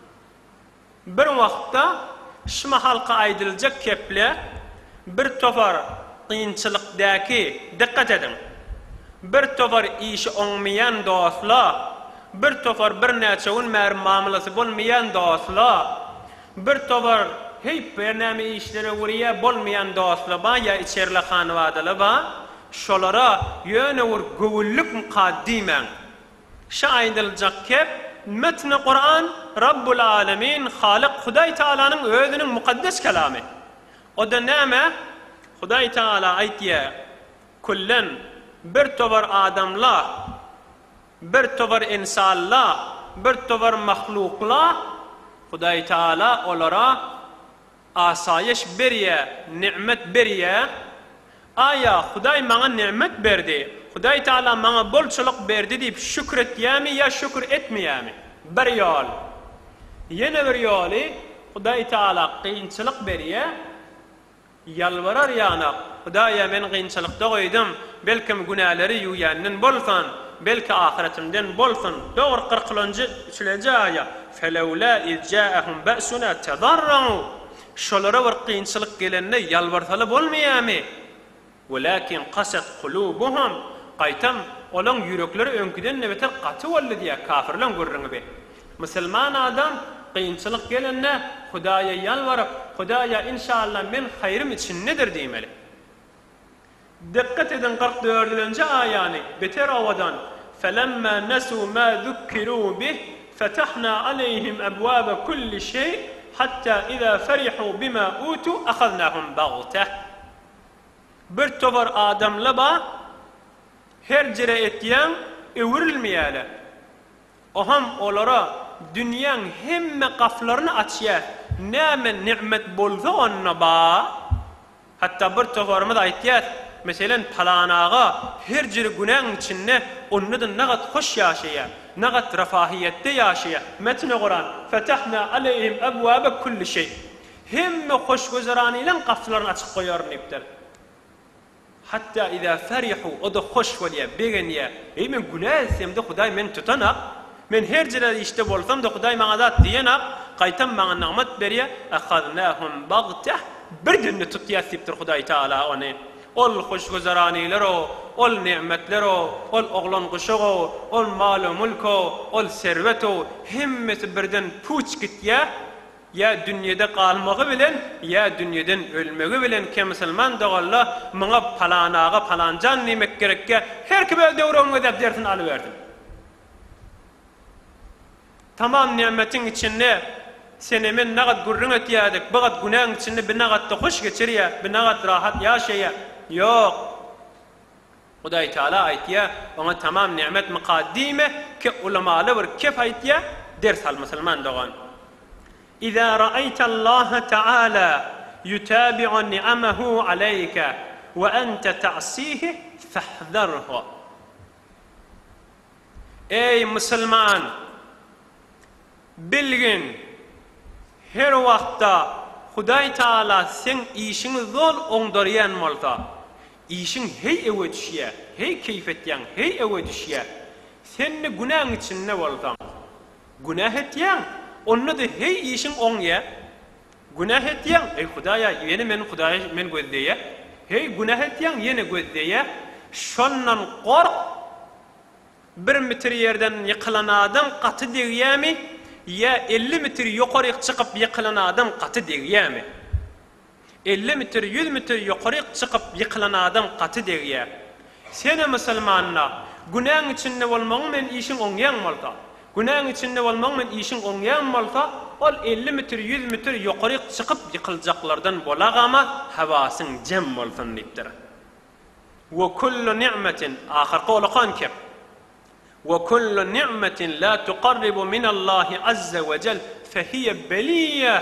bir wagtda şuma halka aýdylyjak keple bir tofar qiyinçylykdaky diqqat edin. Bir tofar işi oňmaýan dostlar, bir tofar bir näçe gün mer muamelasy bolmaýan dostlar, bir tofar hey bernäme işlere wuriýa bolmaýan dostlar ba ýa içerli hanwadalar ba, şolara ýöne bir gowullyk muqaddimen. Şa aýdylyjak kep metni Qur'an Rabbul Alamin Halik Hudaý Taalanyň özüniň mukaddes kelamy. O da näme? Hudaý Taala aýtýar: "Kullen bir tobar adamlar, bir tobar insanlar, bir tobar mahluklar Hudaý Taala olara asayiş berýär, nimet berýär. Aya Hudaý maňa nimet berdi. Hudaý Taala maňa bolçylyk berdi diýip şükür etýärmi ýa şükür etmeýärmi? Bir ýol. Ýene bir ýoly Hudaý Taala qiyinçylyk berýär. Yalvarar ýana, Hudaýa men qiyinçylykda goýdum, belkim günälleri ýuýandan bolsan, belki ahiretimden bolsun. Dogry qirqinji üçlejaýa. Felawla izja'ahum ba'suna tadarru. Şolara bir qiyinçylyk gelende yalvarsaly bolmaýarmy? Walakin qasat qulubuhum qaytam olan yürekleri önküden nebeter qatı boldy diye kafirler görürüňi be. Müslüman adam qiyinçylyk gelende Hudaýa yalvaryp, Hudaýa inşallah men hayrym için nedir diýmeli. Diqqat edin qırk dördüncü aýany beter awadan felemma nasu ma zukkiru bih fatahna aleyhim abwaba kulli şey hatta iza farihu bima utu akhadnahum baghtah. Bir tovar adamla ba her jere etýän öwürilmeýärler. Oham olara dünýäň hemme gaflaryny açýar. Näme nimet bolsa onna ba. Hatta bir tovarymyz aýtýar, meselen palanaga her jere günäň içinde onnydan nagat hoş ýaşaýar, nagat rafahiýetde ýaşaýar. Metni Qur'an fatahna aleyhim abwaba kulli şey. Hemme hoş gözarany bilen gaflaryny açyp goýar diýipdir. Hatta iza farihu o da hoş bolýa, begenýa. Ey men güläsem de Hudaý men tutana, men her jere işte bolsam da Hudaý maňa zat diýenak, gaýtam maňa nimet berýär, akhadnahum baghtah. Bir günni tutýar diýipdir Hudaý Taala ony. Ol hoş gözaranylar o ol nimetlero, ol oğlan kuşuğu, ol malı mulku, ol servetu, himmeti birden puç gitya, ya dünyada kalmağı bilen, ya dünyadan ölmeği bilen ki Müslüman doğalla, mına palanağa palancan nimek gerekke, her ki böyle devronga dep dersin alıverdim. Tamam nimetin içinde, senemin nagat gurrun etiyadik, bagat günahın içinde bir nagat da hoş geçiriya, bir nagat rahat yaşaya. Yok. Hudayi Teala aytiya, ona tamam nimet mukaddime ki ulamalı bir kef aytiya, ders al Müslüman doğan. İza ra'ayta Allah Teala yutabi'u ni'amahu aleyke ve ente ta'sihi fahdharhu. Ey Müslüman, bilgin, her vaqtta Hudayi Teala sen işini zor ondarayan malta. İşin hey eve düşüye, hey keyfetyen, hey eve düşüye. Sen ne günahın için ne oltan? Günah etyen, onu da hey işin on ya. Günah etyen, ey Hudaya, yeni men Hudaya men gözdeye. Hey günah etyen, yeni gözdeye. Şondan kork, bir metre yerden yıkılanadan katı diyemi, ya elli metre yukarı çıkıp yıkılanadan katı diyemi. elli metre, yüz metre yukarı çıkıp yıkılanadan katı diye. Sene Müslümanla, günahın içinde olmağın men işin onyan malta. Günahın içinde olmağın men işin onyan malta, ol elli metre, yüz metre yukarı çıkıp yıkılacaklardan bolağama havasın cem maltan deyiptir. Ve kullu ni'metin, ahir kavlu kankep. Ve kullu ni'metin la tuqarribu minallahi azze ve cel fehiye beliyye.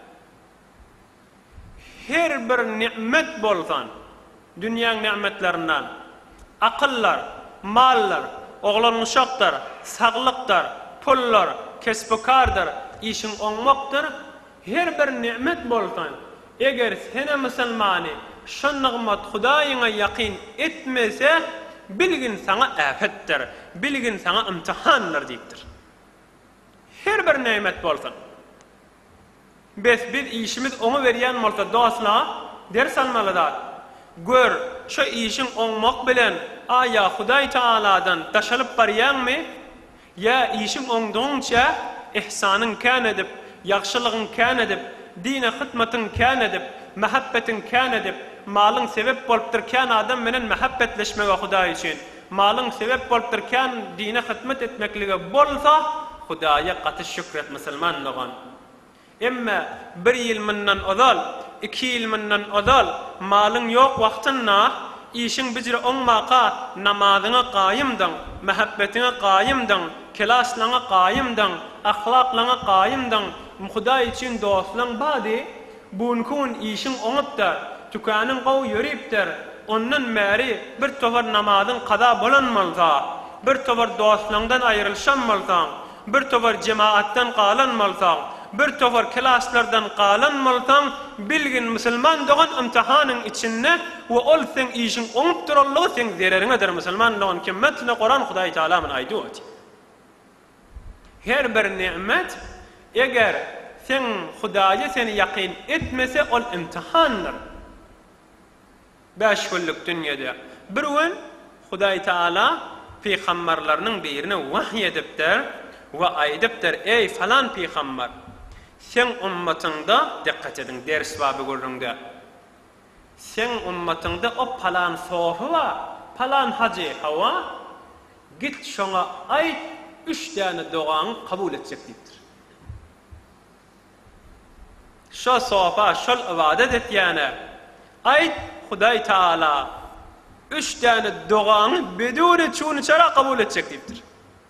Her bir nimet bolsan, dünyanın nimetlerinden, akıllar, mallar, oğlan uşaklar, sağlıklar, pullar, kesbikardır, işin olmaktır. Her bir nimet bolsan, eğer sene Müslümanı şu nimet Hudayına yakin etmese, bilgin sana afettir, bilgin sana imtihanlar deyiptir. Her bir nimet bolsan. Biz bir işimiz onu veriyen malta dostla ders almalıdır. Gör, şu işin olmak bilen aya Hudayi Teala'dan taşalıp bariyan mı? Ya işin onduğunca ihsanın kan edip, yakşılığın kan edip, dine hıtmatın kan edip, muhabbetin kan edip, malın sebep boluptırken adam menen muhabbetleşmeye Hudayi için. Malın sebep boluptırken dine hıtmat etmekliğe bolsa, Hudayi'ye katı şükret Müslüman doğan. Emma bir yıl minden odal, iki yıl minden odal, malın yok vaxtınna, işin bicri onmaqa, namazına qayımdan, muhabbetine qayımdan, kilaslana qayımdan, ahlaklarına qayımdan, Hudayi için dostlan badi, bunkun işin onuptar, tükanın qav yürüyiptir, onun meri bir tovar namazın qada bolanmalsa, bir tovar dostlandan ayrılşanmalsa, bir tovar cemaattan qalanmalsa, bir tovar klaslardan qalanmalsan, bilgin Müslüman doğan imtihanın içinde ve ol sen işin onup durallığı sen zererinedir Müslüman doğan kimmetine Kur'an Hudayi Teala'nın aydı eti. Her bir nimet, eğer sen Hudayi seni yakin etmese ol imtihandır. Beş kulluk dünyada. Bir gün Hudayi Teala peygamberlerinin birine vahiy ediptir ve aydiptir, ey falan peygamber, sen ummatında dikkat edin ders babı görüründe. Sen ummatında o palan sofu var, palan hacı hava, git şuna ait üç tane duanı kabul edecek deyiptir. Şu sofa, şu ibadet et yani, ait Hudayi Teala üç tane duanı bedûne çûne çara kabul edecek deyiptir.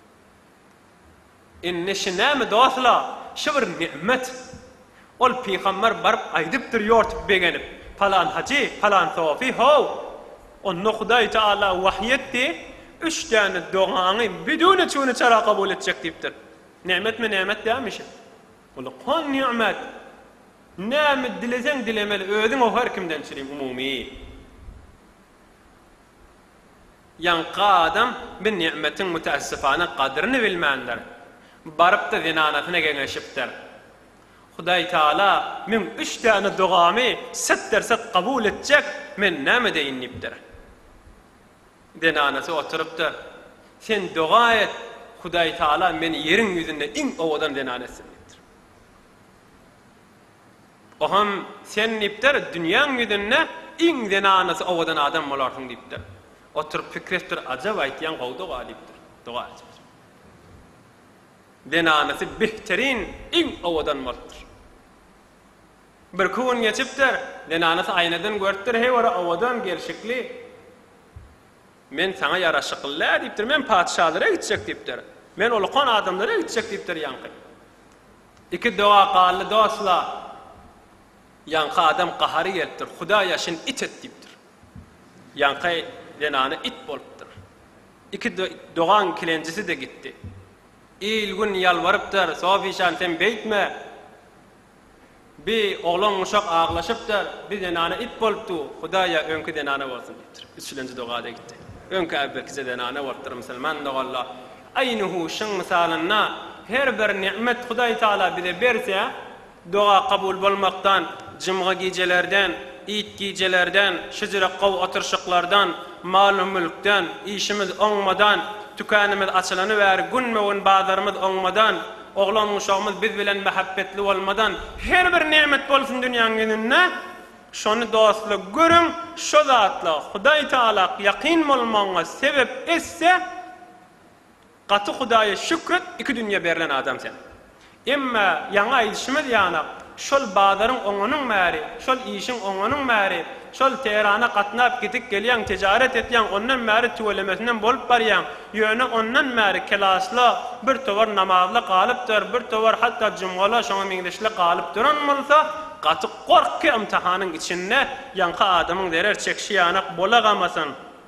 İnne şinâme dostla, şu bir nimet. Ol peygamber barıp aydıptır yortup begenip, falan hacı, falan sofi hov. Onu Hudayi Teala vahyetti, üç tane duanı bedûne çûne çara kabul edecek deyiptir. Nimet mi nimet demiş? Olu kon nimet. Nimet dilesen dilemeli, ödün o her kimden çireyim umumi. Yanqa adam bir nimetin müteassifane kadrini bilmendir. Barıp da zinanatına genişiptir. Hudayi Teala min üç tane duamı set derset kabul edecek, min nâme deyinniptir. denanesi oturup da sen dua et Hudaý Taala meni yerin yüzünde iň owadan denanesi. Oham sen nipter dünýäň yüzünde iň denanesi owadan adam bolarsyň diýipdir. Oturup fikretdir ajab aýtýan gowda galipdir. Dua et. Denanesi behterin iň owadan bolupdyr. Bir kun geçipdir, denanesi aýnadan görüpdir, hey wara owadan gelşikli. Men sana yaraşykly diýipdir, men padşahlara gitjek diýipdir. Men ulkan adamlara gitjek diýipdir ýanky. Iki dua galy dostlar. Ýanky adam gahary gelipdir, Hudaý ýaşyn it et diýipdir. Ýanky denany it bolupdyr. İki doğan kilencisi de gitti. İlgün yalvarıpdır, Sofişan sen beytme. Bir oğlan uşak ağlaşıpdır, bir denana it bolupdu, Hudaýa öňkü denana bolsun diýipdir. Üçlenji dogada gitti. Öňkü äbberkize denana bolupdyr musulman dogalla. Aýnyhu şuň misalyna her bir nimet Hudaý Taala bize berse, doga kabul bolmakdan, jymga gijelerden, it gijelerden, şejere gaw oturşyklardan, mal mülkden, işimiz oňmadan, tükänimiz açylanyber, günmegin bazarymyz oňmadan, oglan uşagymyz biz bilen mehabbetli bolmadan her bir nimet bolsun dünýäň ýönünde şonu dostlyk görüň, şo zatla Hudaý Taala ýaqyn bolmaňa sebep etse gaty Hudaýa şükret iki dünýä berilen adam sen. Emma ýaňa işimiz ýana şol bazaryň oňunyň märi, şol işiň oňunyň märi, şol Teherana gatnap gitip gelýän, tijaret etýän, ondan märi töwelemesinden bolup barýan, ýöne ondan märi kelasla bir towar namazla galypdyr, bir towar hatda jumgala şoňa meňdeşle galyp duran bolsa, gaty gorky imtihanyň içinde ýanky adamyň derer çekşi ýanak bolagamasyn.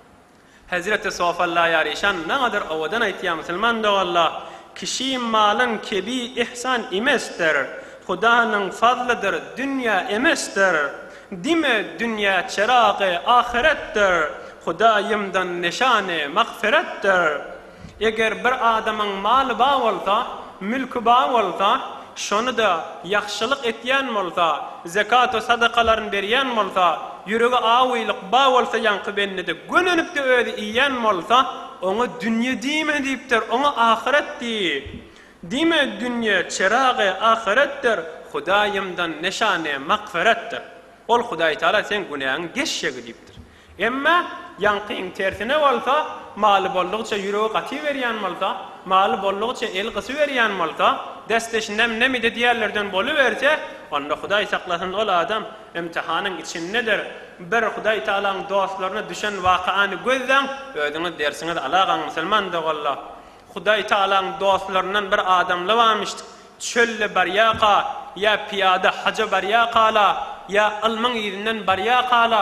Hazreti Sofallah ýaryşan näder awadan aýtýan musulman dogalla, kişi malyn kebi ihsan emesdir. Hudaýyň fazlydyr, dünýä emesdir. Dime dünýä çeragy ahiretdir. Hudaýymdan nişane magfiretdir. Eger bir adamyň maly bar bolsa, mülki bar bolsa, şonu da ýaxşylyk etýän bolsa, zekat we sadakalaryny berýän bolsa, ýüregi awylyk bar bolsa, ýanky bennede gönenip de özi iýen bolsa, oňa dünýä diýme diýipdir, oňa ahiret diýip. Dime dünýä çeragy ahiretdir. Hudaýymdan nişane magfiretdir. Ol Hudaý Taala sen günäň geçşegi diýipdir. Emma ýankyň tersine bolsa, maly bollugça ýüregi gaty berýän bolsa, maly bollugça el gysy berýän bolsa, desteşinem nemide diýerlerden boluberse, onda Hudaý saklasyn ol adam imtihanyň içindedir. Bir Hudaý Taalaň dostlaryna düşen wakyany gözden özüňiz dersiňiz alagan musulman dogalla. Hudaý Taalaň dostlarynyň bir adamly barmyşdy. Çölle baryaqa ya piyada haja baryaqala ya alman ýerinden baryaqala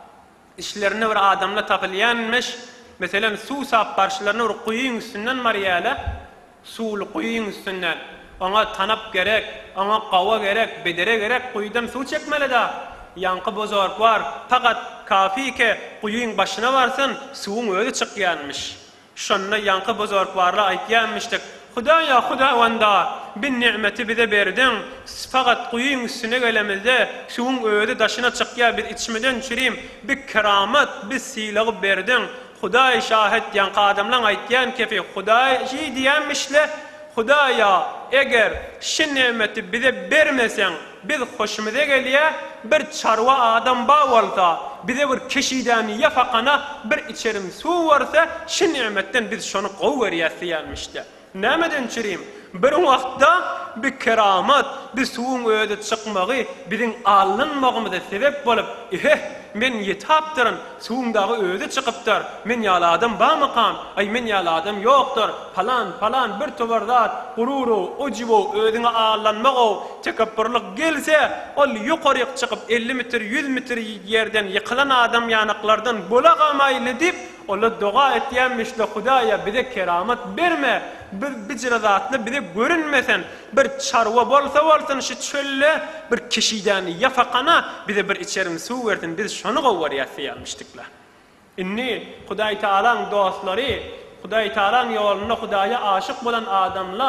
işlerini bir adamla tapylýanmış. Meselen su sap barşylaryny bir quýyň üstünden marýala, suwly quýyň üstünden. Ona tanap gerek, ona gawa gerek, bedere gerek, quýdan su çekmelida. Ýanky bozork bar, fakat kafi ke quýyň başyna barsyn, suwuň özi çykýanmış. Şonda ýanky bozork barla aýtýanmyşdyk. Hudaýa Huda wanda bin nimeti bize berdin. Fakat quýyň üstüne gelemizde suwuň özi daşyna çykýar, biz içmeden çürim, bir keramet, bir sylagy berdin. Hudaý şahit ýanky adamlaň aýtýan kefi Hudaý diýänmişle, Hudaýa eger şu nimeti bize bermesen, biz hoşumuza gelýär, bir çarwa adam bar bolsa, bize bir keşiden ýafakana bir içerim suw barsa, şu nimetden biz şonu gowy berýär diýänmişdi. Nämeden çürim? Bir wagtda bir keramet, bir suwuň özi çykmagy biziň alynmagymyza sebep bolup, "Eh, men ýetapdyryn, suwuňdagy özi çykypdyr. Men ýaly adam barmykam? Ay men ýaly adam ýokdur." Falan falan bir towar zat, gururu, ujubu, özüňe allanmagy, tekabbürlük gelse, ol ýokary çykyp elli metr, yüz metr ýerden ýykylan adam ýanaklardan bolagamayly dip ola dua etýänmişle Hudaýa bize keramet berme, bir bicrazatly bize görünmesen, bir çarwa bolsa bolsun şu çölle bir kişiden ýafakana bize bir içerim suw berdin, biz şonu gowar ýasyalmışdyklar. Inni Hudaý Taalaň dostlary, Hudaý Taalaň ýoluna Hudaýa aşyk bolan adamlar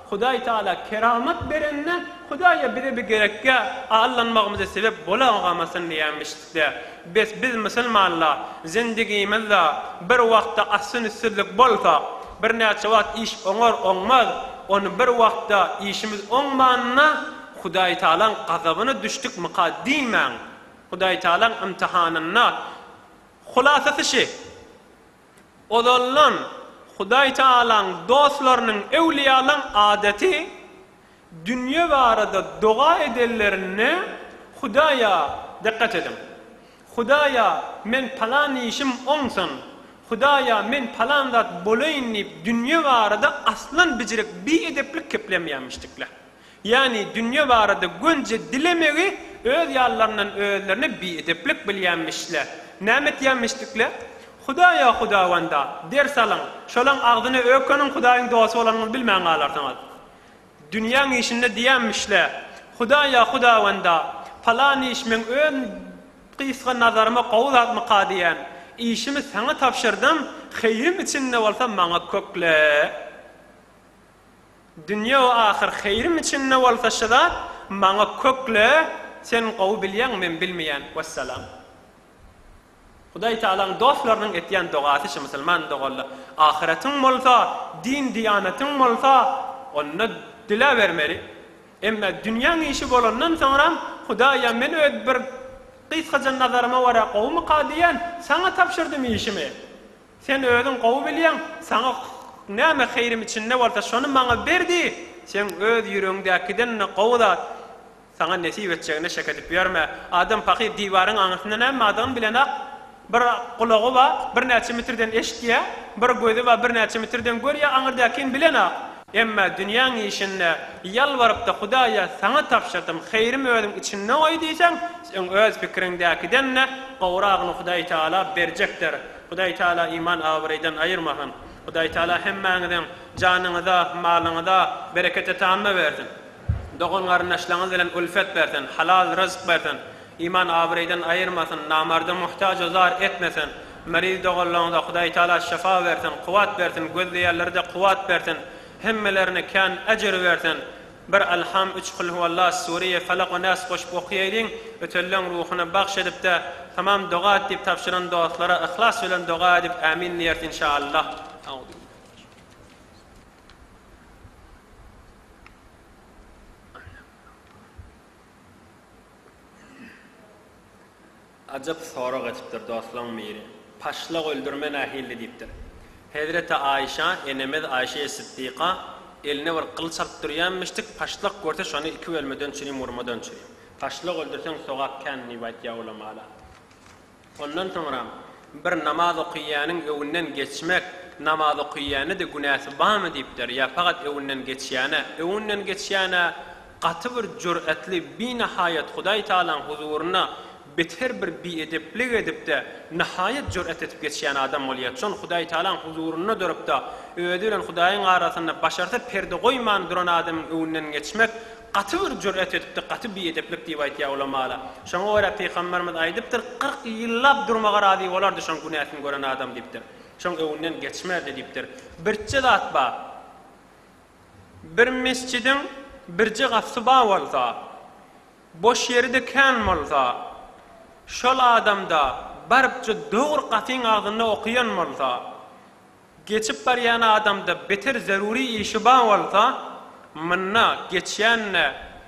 Hudaý Taala keramet berenne Hudaýa bize bir gerekke allanmagymyza sebep bolagamasyn diýmişdi. Biz biz musulmanlar zindigimizde bir wagtda asyn üstünlik bolsa, bir näçe wagt iş oňar oňmaz, onu bir wagtda işimiz oňmanna Hudaý Taalaň gazabyna düşdük muqaddimen. Hudaý Taalaň imtihanyna hulasasy şey. Olallan Hudaý Taalaň dostlarynyň, ewliýalaryň adeti dünýä barada dua edenlerine Hudaýa dikkat edin. Hudaýa men falan işim oňsyn. Hudaýa men falan zat bolaýyn diýip dünýä barada aslan bijirek bir edeplik keplemeýänmişdikler. Yani dünýä barada gönje dilemegi öz ýallarynyň özlerine bir edeplik bilýänmişler. Näme diýänmişdikler? Hudaýa Hudawanda ders alan, şolaň agdyny ökönüň Hudaýyň dostu bolanyny bilmäň galarsaňyz. Dünýäň işinde diýänmişler. Hudaýa Hudawanda falan iş men ön qysga nazaryma gowul atmy qadiýan. İşimi sana tapşyrdım, hayırım içinde bolsa maňa kökle. Dünýä we ahir hayırım içinde bolsa şada maňa kökle. Sen gowy bilýän men bilmeýän. Wassalam. Hudaý Taalaň dostlarynyň etýän dugasy şu musulman dogalla. Ahiretiň bolsa, din diýanatyň bolsa, onna dile bermeli. Emma dünýäň işi bolandan soňra Hudaýa men öýt bir qysgaja nazaryma wara gowmy qadiýan, sana tapşyrdım işimi. Sen özüň gowy bilýän, sana näme hayrym içinde bolsa şonu maňa berdi. Sen öz ýüregiňdäkiden gowda sana nesip etjegine şek edip berme. Adam paky diýwaryň aňyrsyndan näme adam bilenak bir kulagy ba bir näçe metrden eşitýär, bir gözi ba bir näçe metrden görýär, aňyrdakyny bilenak. Emma dünýäň işinde ýalwaryp da Hudaýa sana tapşyrdım, hayrym özüm içinde oý diýsen, sen öz pikiriňdäkiden gowragyny Hudaý Taala berjekdir. Hudaý Taala iman awrydan aýyrmahan. Hudaý Taala hemmäňiziň janyňyza, malyňyza bereket tamme bersin. Dogan garnaşlaňyz bilen ulfet bersin, halal rızk bersin. İman awrydan aýyrmasyn, namarda muhtaç ozar etmesin. Meriz doganlaryňda Hudaý Taala şifa bersin, kuwat bersin, gözleýärlerde kuwat bersin. Hemmelerine kan ecir versin. Bir elham üç kul huvallah Suriye falak ve nas koşup okuyaydın. Ötellen ruhuna bahşedip de tamam dua edip tavşıran dualara ihlas bilen dua edip amin diyert inşallah. Acap sorak etipdir dostlaryň biri. Paşlak öldürme nahilli dipdir. Hazreti Ayşe, enemiz Ayşe Siddiqa eline bir kılıç alıp durýanmışdyk, paşlak görse şonu iki bölmeden çürüm, urmadan çürüm. Paşlak öldürsen sogak kan nibat ya ulamalar. Ondan sonra bir namaz okuýanyň öwünden geçmek, namaz okuýany da günäsi barmy diýipdir. Ya fakat öwünden geçýäne, öwünden geçýäne gaty bir jur'atly binahayat Hudaý Taalaň huzuruna beter bir biedeplik edip de nihayet jur'at etip geçýän adam bolýar. Şon Hudaý Taalaň huzuruna durup da öýde bilen Hudaýyň arasynda başarsa perde goýman duran adamyň öwünden geçmek gaty bir jur'at etip de gaty biedeplik diýip aýtýar ulamalar. Şoňa görä Peýgamberimiz aýdypdyr, qırk ýyllap durmaga razy bolardy şoň günäsini gören adam diýipdir. Şoň öwünden geçmerdi diýipdir. Birçe zat bar. Bir mescidin birçe gapsy bar bolsa, boş ýerde kan bolsa, şol adamda barıpça doğru qatın ağzında okuyan bolsa, geçip baryan adamda beter zaruri işi ba bolsa, mınna geçýän e,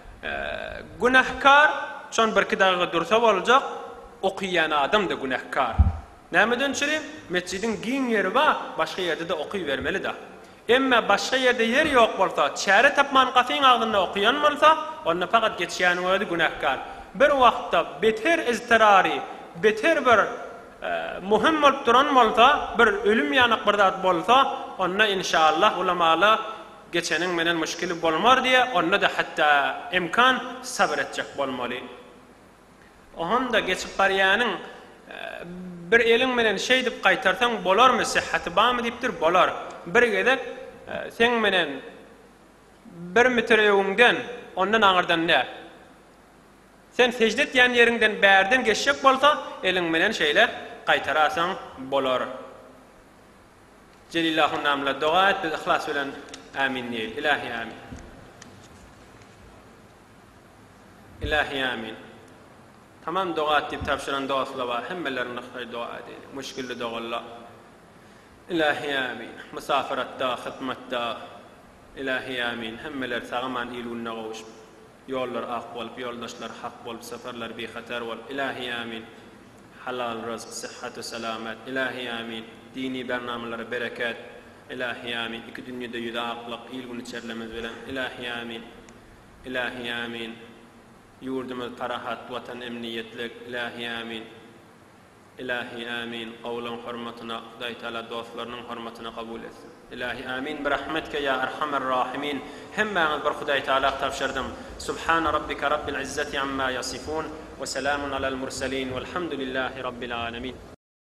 günahkar, şon bir kidaga dursa boljak, okuyan adam da günahkar. Nämeden çyry? Mescidin giň ýeri ba, başga ýerde de okuy bermeli da. Emma başga ýerde yer ýok bolsa, çäre tapman qatın ağzında okuyan bolsa, onda fakat geçýän öýdi günahkar. Bir wagtda beter iztirari, beter bir e, muhim bolup duran bolsa, bir ölüm ýanyk bir zat bolsa, onna inşallah ulamalar geçeniň menen müşkili bolmar diye, onna da hatta imkan sabr etjek bolmaly. Onda geçip barýanyň e, bir eliň menen şey dip gaýtarsaň bolarmy, sıhhaty barmy diýipdir, bolar. Bir gedek e, sen menen bir metre öňden, ondan aňyrdan ne? Sen secdet ýan ýeriňden bärden geçjek bolsa, eliň menen şeýle gaýtarasaň bolar. Celillahu namla dua et, biz ihlas bilen آمين نيل إلهي آمين إلهي آمين تمام دعاء تبشرن دعاء صلوا هم اللي نختار دعاء دي مشكلة دعاء الله إلهي آمين مسافرة دا خدمة دا إلهي آمين هم اللي ساغمان إلو النغوش يولر أقوال بيولدشلر حق والسفرلر بي خطر وال إلهي آمين حلال رزق صحة وسلامات إلهي آمين ديني برنامج بركات إلهي آمين إكدني دا يدا أقلق إلو نتشر لمزولا إلهي آمين إلهي آمين يوردم القراحات وطن أمنية لك إلهي آمين إلهي آمين قولا حرمتنا خداي تعالى دوثلرنا حرمتنا قبول إلهي آمين برحمتك يا أرحم الراحمين هم بر خداي تعالى تبشردم سبحان ربك رب العزة عما يصفون وسلام على المرسلين والحمد لله رب العالمين.